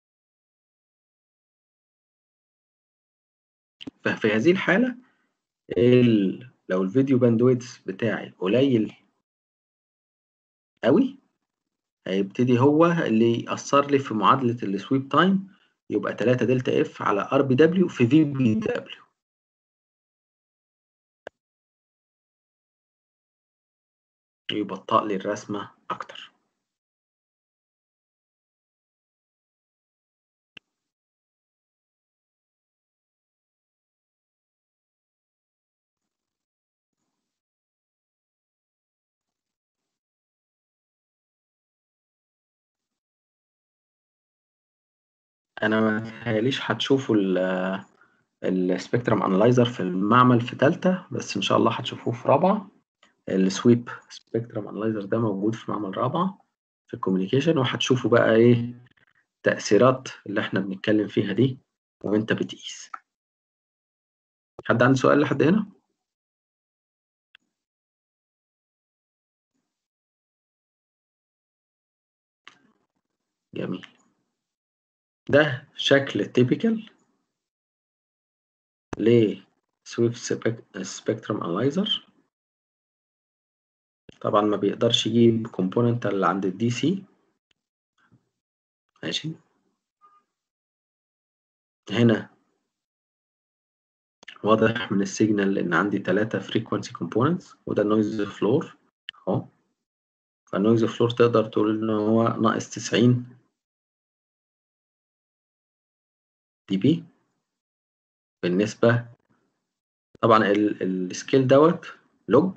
S1: ففي هذه الحالة لو الفيديو باندويدث بتاعي قليل قوي، هيبتدي هو اللي يأثر لي في معادلة السويب تايم، يبقى 3 دلتا اف على ار بي دبليو في في بي دبليو. يبطئ لي الرسمة أكتر. أنا ما تهيأليش هتشوفوا السبيكترم انالايزر في المعمل في ثالثة، بس إن شاء الله هتشوفوه في رابعة. السويب سبيكترم انالايزر ده موجود في معمل رابعة في الكوميونيكيشن، وهتشوفوا بقى إيه التأثيرات اللي إحنا بنتكلم فيها دي وأنت بتقيس. حد عنده سؤال لحد هنا؟ جميل. ده شكل تيبيكال لسويب سبيكترم انالايزر. طبعا ما بيقدرش يجيب كومبوننت اللي عند الدي سي. ماشي. هنا واضح من السيجنال ان عندي 3 فريكوانسي كومبوننتس، وده النويز فلور اهو. فالنويز فلور تقدر تقول ان هو ناقص 90 دي بي. بالنسبة طبعا السكيل دوت لوج،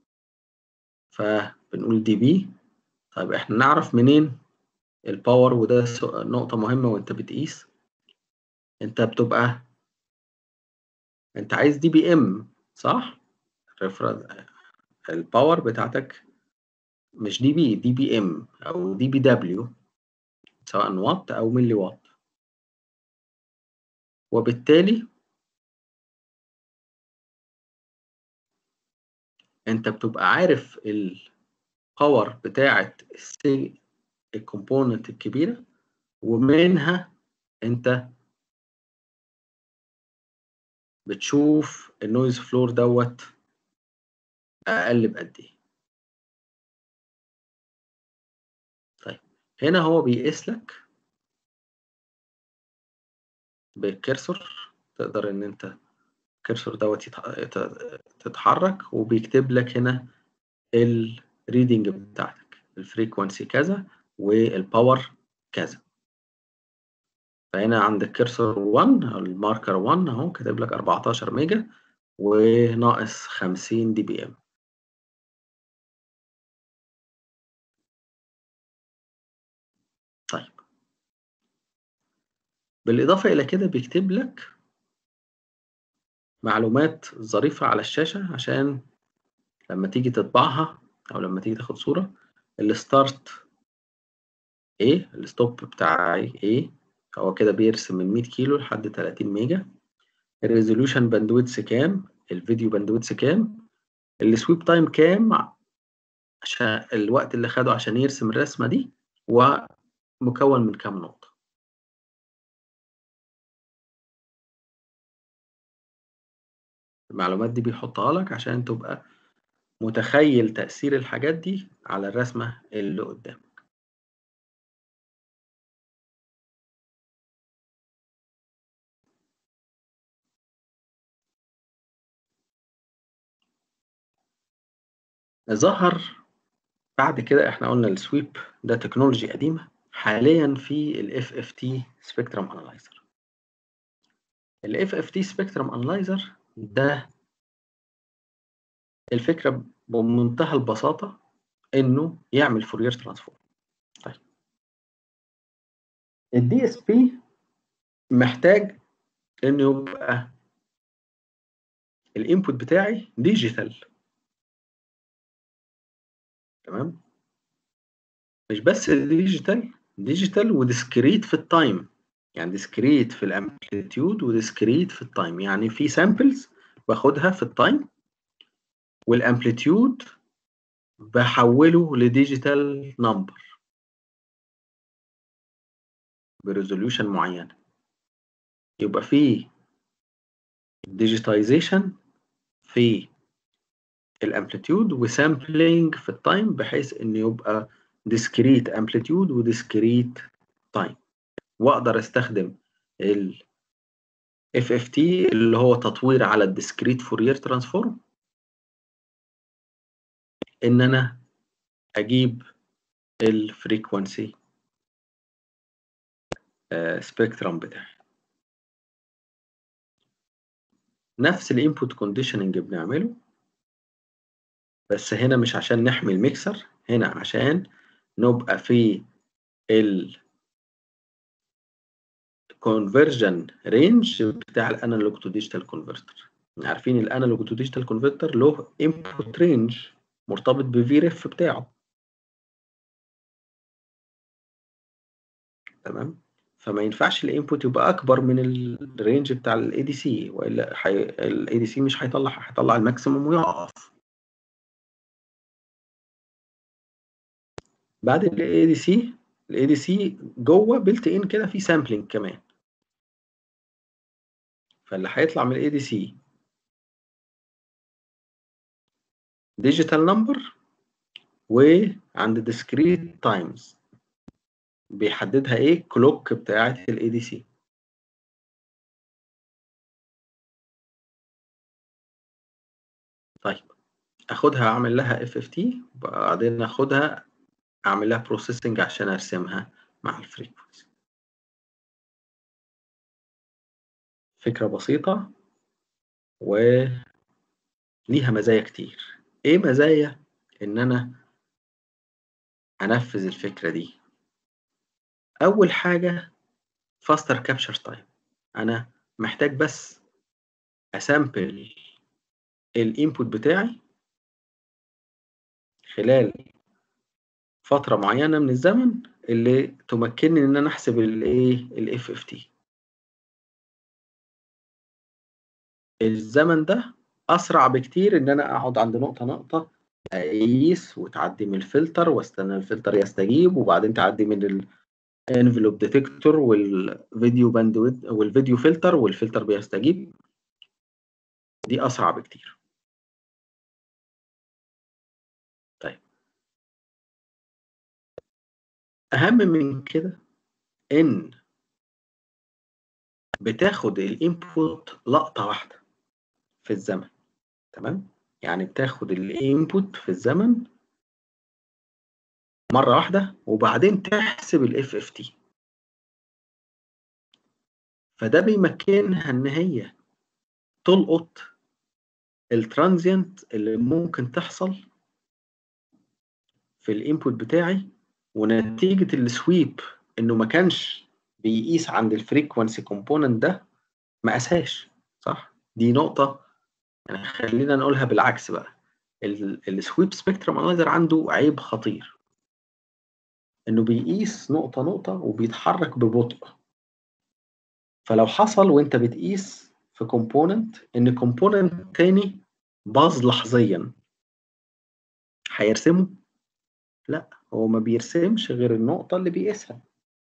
S1: فبنقول دي بي. طيب احنا نعرف منين الباور؟ وده نقطة مهمة وانت بتقيس. انت بتبقى انت عايز دي بي ام، صح؟ الباور بتاعتك مش دي بي، دي بي ام او دي بي دبليو، سواء وات او ملي وات. وبالتالي انت بتبقى عارف الباور بتاعت الكومبوننت الكبيرة، ومنها انت بتشوف النويز فلور دوت اقل بقد ايه. طيب هنا هو بيقيس لك بالكرسور. تقدر ان انت الكرسور دوت تتحرك، وبيكتب لك هنا الريدنج بتاعتك، الفريكوانسي كذا والباور كذا. فهنا عندك كرسور 1 او الماركر 1 اهو كاتب لك 14 ميجا وناقص 50 دي بي ام. طيب بالاضافه الى كده بيكتب لك معلومات ظريفه على الشاشه، عشان لما تيجي تطبعها او لما تيجي تاخد صوره. الستارت ايه، الستوب بتاعي ايه. هو كده بيرسم من 100 كيلو لحد 30 ميجا. الريزوليوشن باندويتس كام، الفيديو باندويتس كام، السويب تايم كام عشان الوقت اللي خده عشان يرسم الرسمة دي، ومكون من كام نقطة. المعلومات دي بيحطها لك عشان تبقى متخيل تأثير الحاجات دي على الرسمة اللي قدامك. ظهر بعد كده، احنا قلنا السويب ده تكنولوجي قديمة. حاليا في ال FFT Spectrum Analyzer. ال FFT Spectrum Analyzer ده الفكرة بمنتهى البساطة انه يعمل فورير ترانسفورم. طيب الدي اس بي محتاج انه يبقى الانبوت بتاعي ديجيتال، تمام؟ مش بس ديجيتال وديسكريت في التايم. يعني ديسكريت في الامبليتيود وديسكريت في التايم، يعني في سامبلز باخدها في التايم والامبليتيود بحوله لديجيتال نمبر بريزوليوشن معينة. يبقى في ديجيتايزيشن في الامبليتيود وسامبلينج في التايم، بحيث ان يبقى discrete amplitude و discrete time. واقدر استخدم ال FFT اللي هو تطوير على الديسكريت فورير ترانسفورم، ان انا اجيب الفريكوانسي سبيكترم بتاعي. نفس الانبوت كونديشننج بنعمله، بس هنا مش عشان نحمي الميكسر، هنا عشان نبقى في ال conversion range بتاع الانالوج تو ديجيتال كونفرتر. عارفين الانالوج تو ديجيتال كونفرتر له input range مرتبط بفي ريف بتاعه، تمام؟ فما ينفعش الانبوت يبقى اكبر من الرينج بتاع الاي دي سي، والا الاي دي سي مش هيطلع الماكسيموم ويقف. بعد الاي دي سي جوه بيلت ان كده في سامبلنج كمان، فاللي هيطلع من الاي دي سي ديجيتال نمبر، وعند discrete تايمز بيحددها ايه؟ كلوك بتاعه الاي دي سي. طيب اخدها اعمل لها اف اف تي، وبعدين اخدها اعمل لها بروسيسنج عشان ارسمها مع الفريكونسي. فكرة بسيطة وليها مزايا كتير. ايه مزايا ان انا انفذ الفكرة دي؟ اول حاجة faster capture time. انا محتاج بس اسامبل الانبوت بتاعي خلال فترة معينة من الزمن اللي تمكنني ان انا احسب الايه الاف اف تي. الزمن ده اسرع بكتير ان انا اقعد عند نقطة نقطة اقيس وتعدي من الفلتر واستنى الفلتر يستجيب، وبعدين تعدي من الانفلوب ديتكتور والفيديو باندويت والفيديو فلتر والفلتر بيستجيب. دي اسرع بكتير. طيب اهم من كده ان بتاخد الانبوت لقطة واحدة في الزمن، تمام؟ يعني بتاخد الانبوت في الزمن مرة واحدة وبعدين تحسب الاف اف تي. فده بيمكنها ان هي تلقط الترانزيانت اللي ممكن تحصل في الانبوت بتاعي، ونتيجة السويب انه ما كانش بيقيس عند الفريكوانسي كومبوننت ده ما قاسهاش، صح؟ دي نقطة يعني خلينا نقولها بالعكس بقى. السويب سبيكترم انالايزر عنده عيب خطير، انه بيقيس نقطة نقطة وبيتحرك ببطء. فلو حصل وانت بتقيس في كومبوننت ان كومبوننت تاني باظ لحظيا، هيرسمه؟ لا، هو ما بيرسمش غير النقطة اللي بيقيسها.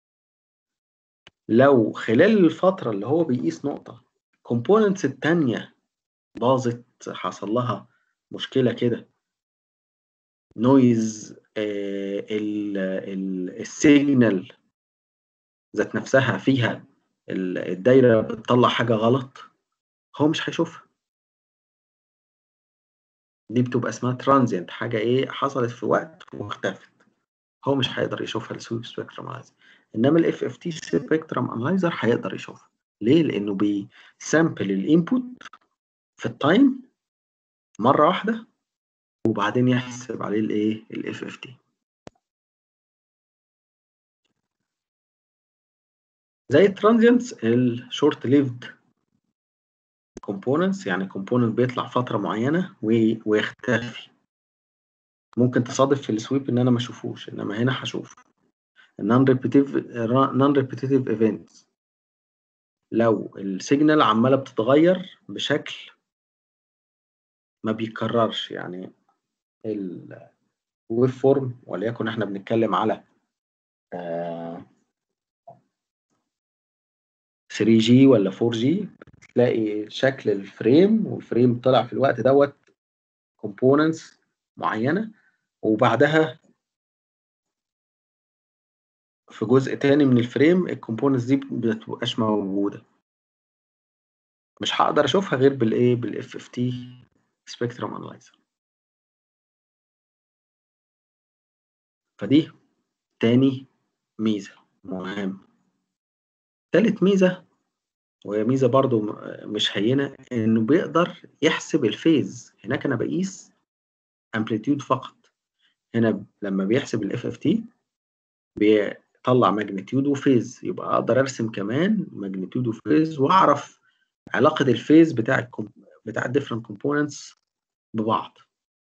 S1: لو خلال الفترة اللي هو بيقيس نقطة كومبوننتس التانية باظت، حصل لها مشكلة كده، نويز، السيجنال ذات نفسها فيها الدايرة بتطلع حاجة غلط، هو مش هيشوفها. دي بتبقى اسمها ترانزينت، حاجة ايه حصلت في وقت واختفت، هو مش هيقدر يشوفها السويب سبيكترم انالايزر. انما الاف اف تي سبيكترم انالايزر هيقدر يشوفها. ليه؟ لانه بيسامبل الانبوت في التايم مرة واحدة وبعدين يحسب عليه الايه الاف اف تي. زي الترانزينتس الشورت ليفد كومبوننتس، يعني كومبوننت بيطلع فترة معينة ويختفي. ممكن تصادف في السويب ان انا ما اشوفوش، انما هنا هشوف. النون ريبيتيتيف ايفنتس، لو السيجنال عمالة بتتغير بشكل ما بيكررش. يعني الويف فورم وليكن احنا بنتكلم على 3G ولا 4G، تلاقي شكل الفريم، والفريم طلع في الوقت دوت كومبوننتس معينة، وبعدها في جزء تاني من الفريم الكومبوننتس دي بتبقاش موجودة. مش هقدر اشوفها غير بالايه، بالاف اف تي سبيكترم انالايزر. فدي تاني ميزة مهم. تالت ميزة، وهي ميزة برضو مش هينة، انه بيقدر يحسب الفيز. هناك انا بقيس امبليتيود فقط، هنا لما بيحسب الاف اف تي بيطلع ماجنتيود وفيز، يبقى اقدر ارسم كمان ماجنتيود وفيز، واعرف علاقة الفيز بتاع الديفرنت كومبوننتس ببعض.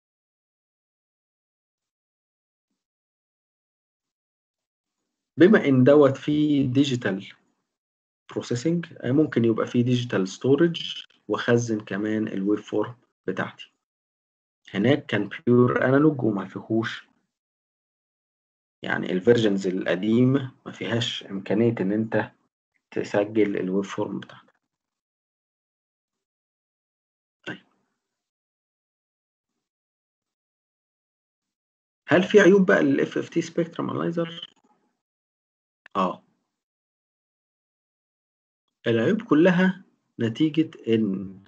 S1: بما ان دوت فيه ديجيتال بروسيسنج، ممكن يبقى فيه ديجيتال ستورج، واخزن كمان الويف فورم بتاعتي. هناك كان بيور انالوج وما فيهوش، يعني الفيرجنز القديمة ما فيهاش امكانية ان انت تسجل الويف فورم بتاعتك. طيب، هل في عيوب بقى للاف اف تي سبيكترم انالايزر؟ العيوب كلها نتيجة ان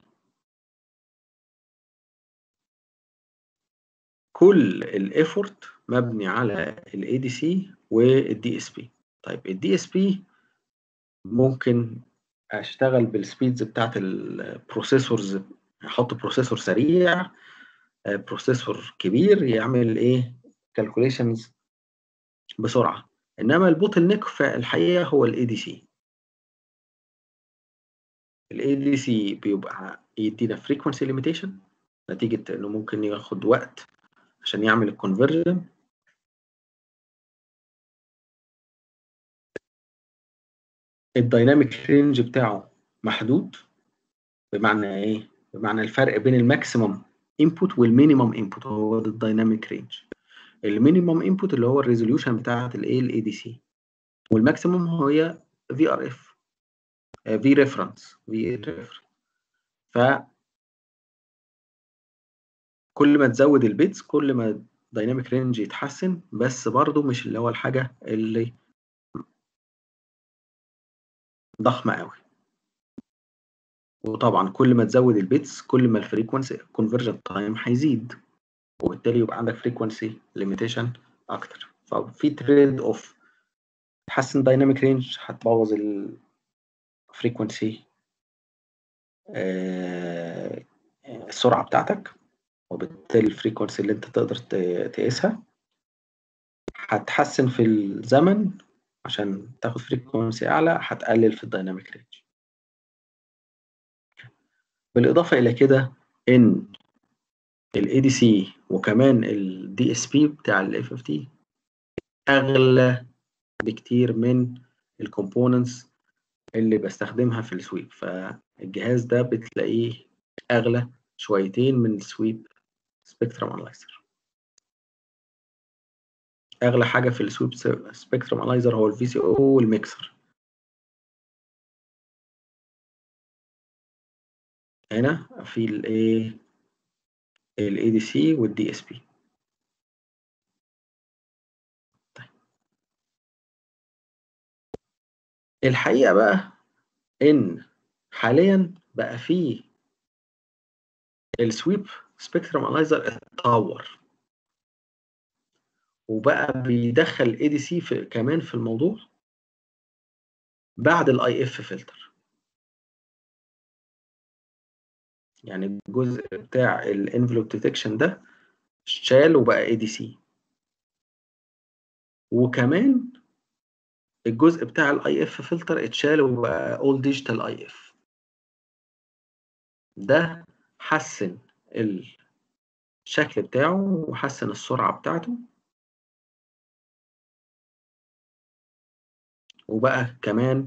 S1: كل الافورت مبني على الاي دي سي والدي اس بي. طيب الدي اس بي ممكن اشتغل بالسبيدز بتاعت البروسيسورز، احط بروسيسور سريع، بروسيسور كبير يعمل ايه كالكوليشنز بسرعه. انما البوتل نيك في الحقيقه هو الاي دي سي. الاي دي سي بيبقى يدينا فريكونسي ليميتيشن نتيجه انه ممكن ياخد وقت عشان يعمل الكونفرجن. الدايناميك رينج بتاعه محدود. بمعنى ايه؟ بمعنى الفرق بين الماكسيمم انبوت والمينيمم انبوت هو ده الدايناميك رينج. المينيمم انبوت اللي هو الريزوليوشن بتاعت الاي دي سي، والماكسيمم هي في ار اف، في ريفرنس. فكل ما تزود البيتس كل ما الدايناميك رينج يتحسن، بس برضو مش اللي هو الحاجه اللي ضخمه قوي. وطبعا كل ما تزود البيتس كل ما الفريكونسي كونفرجن تايم هيزيد، وبالتالي يبقى عندك فريكونسي ليميتيشن اكتر. ففي تريد اوف، تحسن دايناميك رينج هتبوظ الفريكونسي السرعه بتاعتك، وبالتالي الفريكونسي اللي انت تقدر تقيسها هتحسن في الزمن. عشان تاخد فريكونسي اعلى هتقلل في الدايناميك رينج. بالاضافه الى كده ان الاي دي سي وكمان الدي اس بي بتاع الاف اف تي اغلى بكتير من الكومبوننتس اللي بستخدمها في السويب. فالجهاز ده بتلاقيه اغلى شويتين من السويب سبيكترم انالايزر. اغلى حاجه في السويب سبيكترم انالايزر هو الفي سي او والميكسر. هنا في الاي دي سي والدي اس بي. الحقيقه بقى ان حاليا بقى فيه السويب سبيكترم انالايزر اتطور، وبقى بيدخل الاي دي سي كمان في الموضوع بعد الاي اف فلتر. يعني الجزء بتاع الانفلوب ديتكشن ده شال وبقى اي دي سي، وكمان الجزء بتاع الاي اف فلتر اتشال وبقى اول ديجيتال اي اف. ده حسن الشكل بتاعه وحسن السرعة بتاعته، وبقى كمان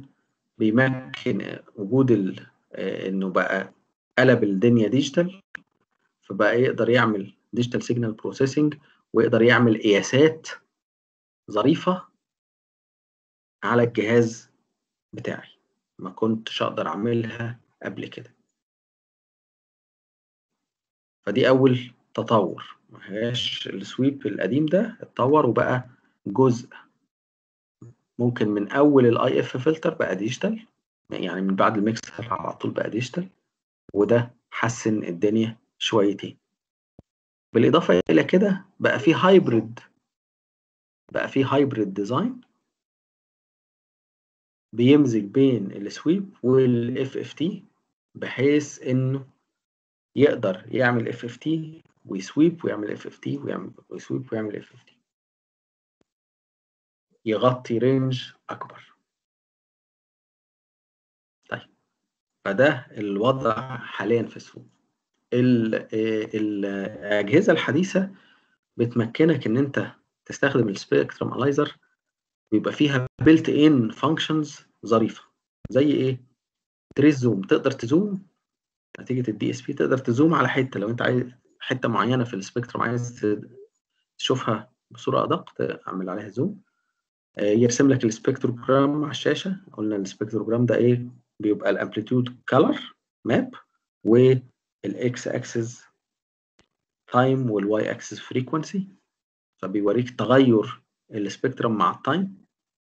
S1: بيمكن وجود انه بقى قلب الدنيا ديجيتال. فبقى يقدر يعمل ديجيتال سيجنال بروسيسنج ويقدر يعمل قياسات ظريفة على الجهاز بتاعي ما كنتش أقدر أعملها قبل كده. فدي أول تطور، ما هياش السويب القديم ده اتطور وبقى جزء ممكن من أول الاي اف فلتر بقى ديجيتال، يعني من بعد الميكسر على طول بقى ديجيتال، وده حسن الدنيا شويتين. بالإضافة إلى كده بقى في هايبريد ديزاين بيمزج بين السويب والاف اف تي، بحيث انه يقدر يعمل اف اف تي ويسويب ويعمل اف اف تي ويسويب ويعمل اف اف تي، يغطي رينج اكبر. طيب فده الوضع حاليا في السوق. الاجهزه الحديثه بتمكنك ان انت تستخدم السبيكترم انالايزر، بيبقى فيها بيلت ان فانكشنز ظريفه. زي ايه؟ تريس زوم، تقدر تزوم نتيجه الدي اس بي، تقدر تزوم على حته لو انت عايز حته معينه في السبيكترم عايز تشوفها بصوره ادق تعمل عليها زوم. يرسم لك السبيكتروجرام على الشاشه. قلنا السبيكتروجرام ده ايه؟ بيبقى الامبليتيود كلر ماب، والاكس اكسس تايم والواي اكسس فريكونسي، فبيوريك تغير السبيكترم مع التايم.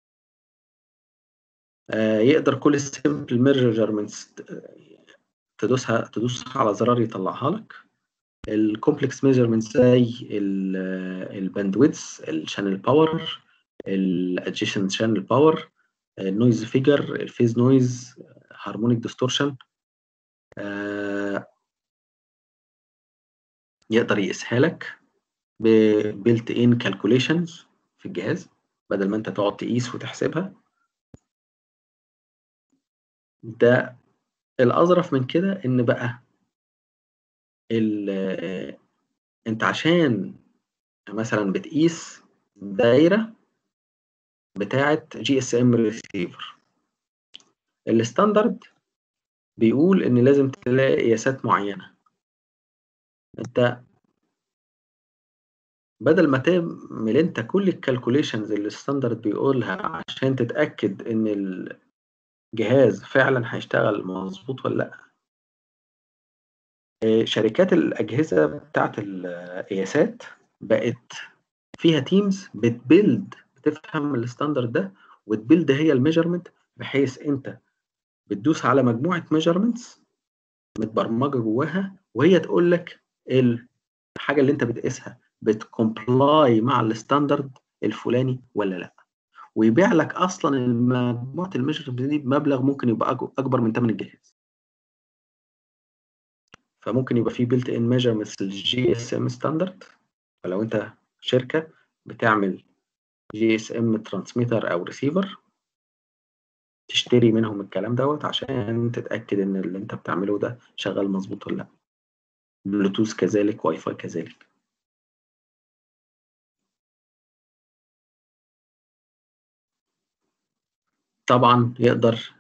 S1: يقدر كل السمبل ميجرمنتس تدوس على زرار يطلعها لك. الكومبلكس ميجرمنتس زي الباندويدث، الشانل باور، الادجيشن شانل باور، النويز فيجر، الفيز نويز، هارمونيك ديستورشن، يقدر يقيسها لك ببيلت ان كالكوليشنز في الجهاز بدل ما انت تقعد تقيس وتحسبها. ده الاظرف من كده ان بقى انت عشان مثلا بتقيس دايره بتاعه جي اس ام ريسيفر، الستاندرد بيقول ان لازم تلاقي قياسات معينه. انت بدل ما تعمل انت كل الكالكوليشنز اللي الستاندرد بيقولها عشان تتاكد ان الجهاز فعلا هيشتغل مظبوط ولا لا، شركات الاجهزه بتاعت القياسات بقت فيها تيمز بتفهم الستاندرد ده وتبيلد هي الميجرمنت، بحيث انت بتدوس على مجموعه ميجرمنتس متبرمجه جواها، وهي تقول لك الحاجه اللي انت بتقيسها بتكومبلاي مع الستاندرد الفلاني ولا لا، ويبيع لك اصلا مجموعه الميجرمنت دي بمبلغ ممكن يبقى اكبر من ثمن الجهاز. فممكن يبقى في بيلت ان ميجرمنتس للجي اس ام ستاندرد. فلو انت شركه بتعمل جي اس ام ترانسميتر او ريسيفر، تشتري منهم الكلام دوت عشان تتاكد ان اللي انت بتعمله ده شغال مظبوط ولا لا. بلوتوث كذلك، واي فاي كذلك. طبعا يقدر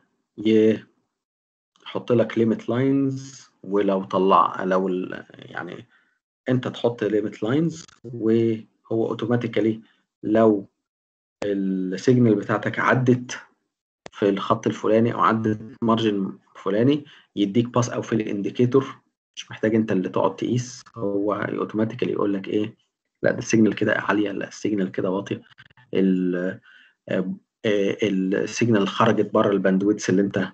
S1: يحط لك ليميت لاينز، ولو يعني انت تحط ليميت لاينز وهو اوتوماتيكالي لو السيجنال بتاعتك عدت في الخط الفلاني او عدت مارجن فلاني يديك باس او في الانديكيتور، مش محتاج انت اللي تقعد تقيس، هو اوتوماتيكالي يقول لك ايه، لا ده السيجنال كده عاليه، لا السيجنال كده واطيه، السيجنال خرجت بره الباندويتس اللي انت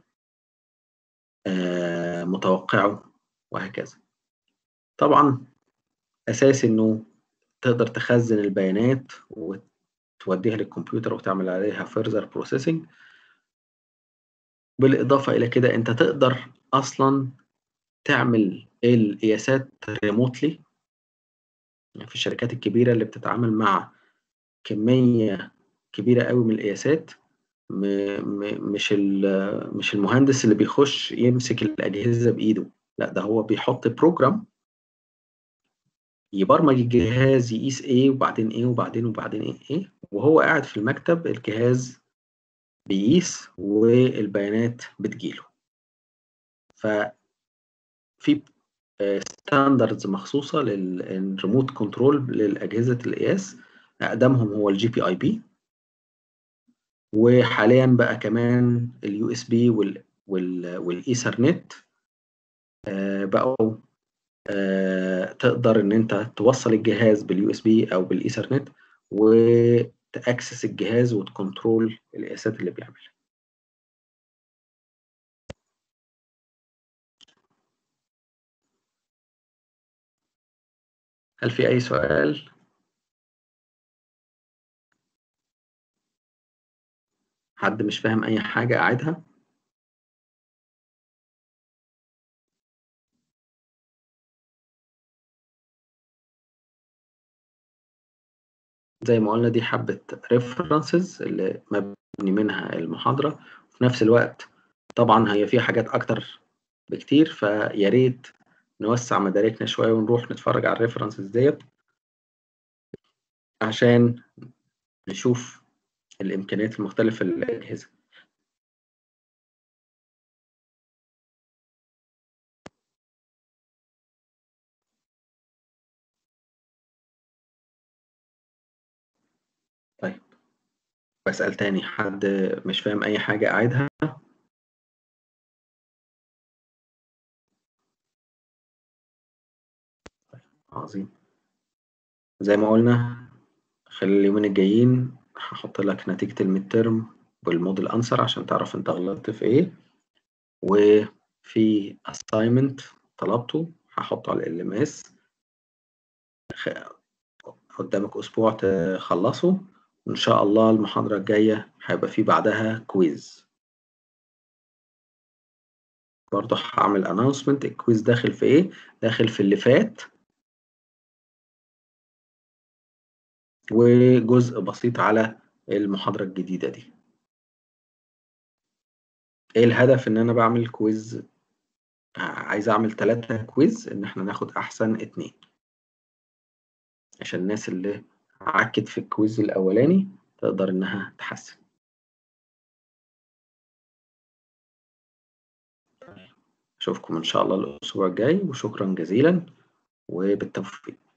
S1: متوقعه، وهكذا. طبعا اساس انه تقدر تخزن البيانات وتوديها للكمبيوتر وتعمل عليها further processing. بالإضافة إلى كده أنت تقدر أصلا تعمل القياسات ريموتلي. يعني في الشركات الكبيرة اللي بتتعامل مع كمية كبيرة قوي من القياسات، مش المهندس اللي بيخش يمسك الأجهزة بإيده، لا ده هو بيحط بروجرام يبرمج الجهاز يقيس ايه وبعدين ايه وبعدين ايه، وهو قاعد في المكتب الجهاز بيقيس والبيانات بتجيله. ففي ستاندردز مخصوصة للريموت كنترول للأجهزة القياس، أقدمهم هو الجي بي اي بي، وحاليا بقى كمان اليو اس بي والايثرنت بقوا تقدر ان انت توصل الجهاز باليو اس بي او بالايثرنت وتاكسس الجهاز وتكنترول القياسات اللي بيعملها. هل في اي سؤال؟ حد مش فاهم اي حاجة اعيدها؟ زي ما قلنا دي حبة references اللي مبني منها المحاضرة، وفي نفس الوقت طبعا هي فيها حاجات أكتر بكتير، فيا ريت نوسع مداركنا شوية ونروح نتفرج على الريفرنسز ديت عشان نشوف الإمكانيات المختلفة للأجهزة. طيب بسأل تاني، حد مش فاهم أي حاجة أعيدها؟ عظيم. زي ما قلنا خلال اليومين الجايين هحط لك نتيجة الميد تيرم والموديل أنسر عشان تعرف أنت غلطت في إيه، وفي assignment طلبته هحطه على ال LMS قدامك أسبوع تخلصه، وإن شاء الله المحاضرة الجاية هيبقى في بعدها كويز. برضه هعمل announcement الكويز داخل في إيه؟ داخل في اللي فات وجزء بسيط على المحاضرة الجديدة دي. إيه الهدف إن أنا بعمل كويز؟ عايز أعمل 3 كويز إن إحنا ناخد أحسن 2 عشان الناس اللي عكت في الكويز الأولاني تقدر إنها تحسن. أشوفكم إن شاء الله الأسبوع الجاي، وشكرا جزيلا وبالتوفيق.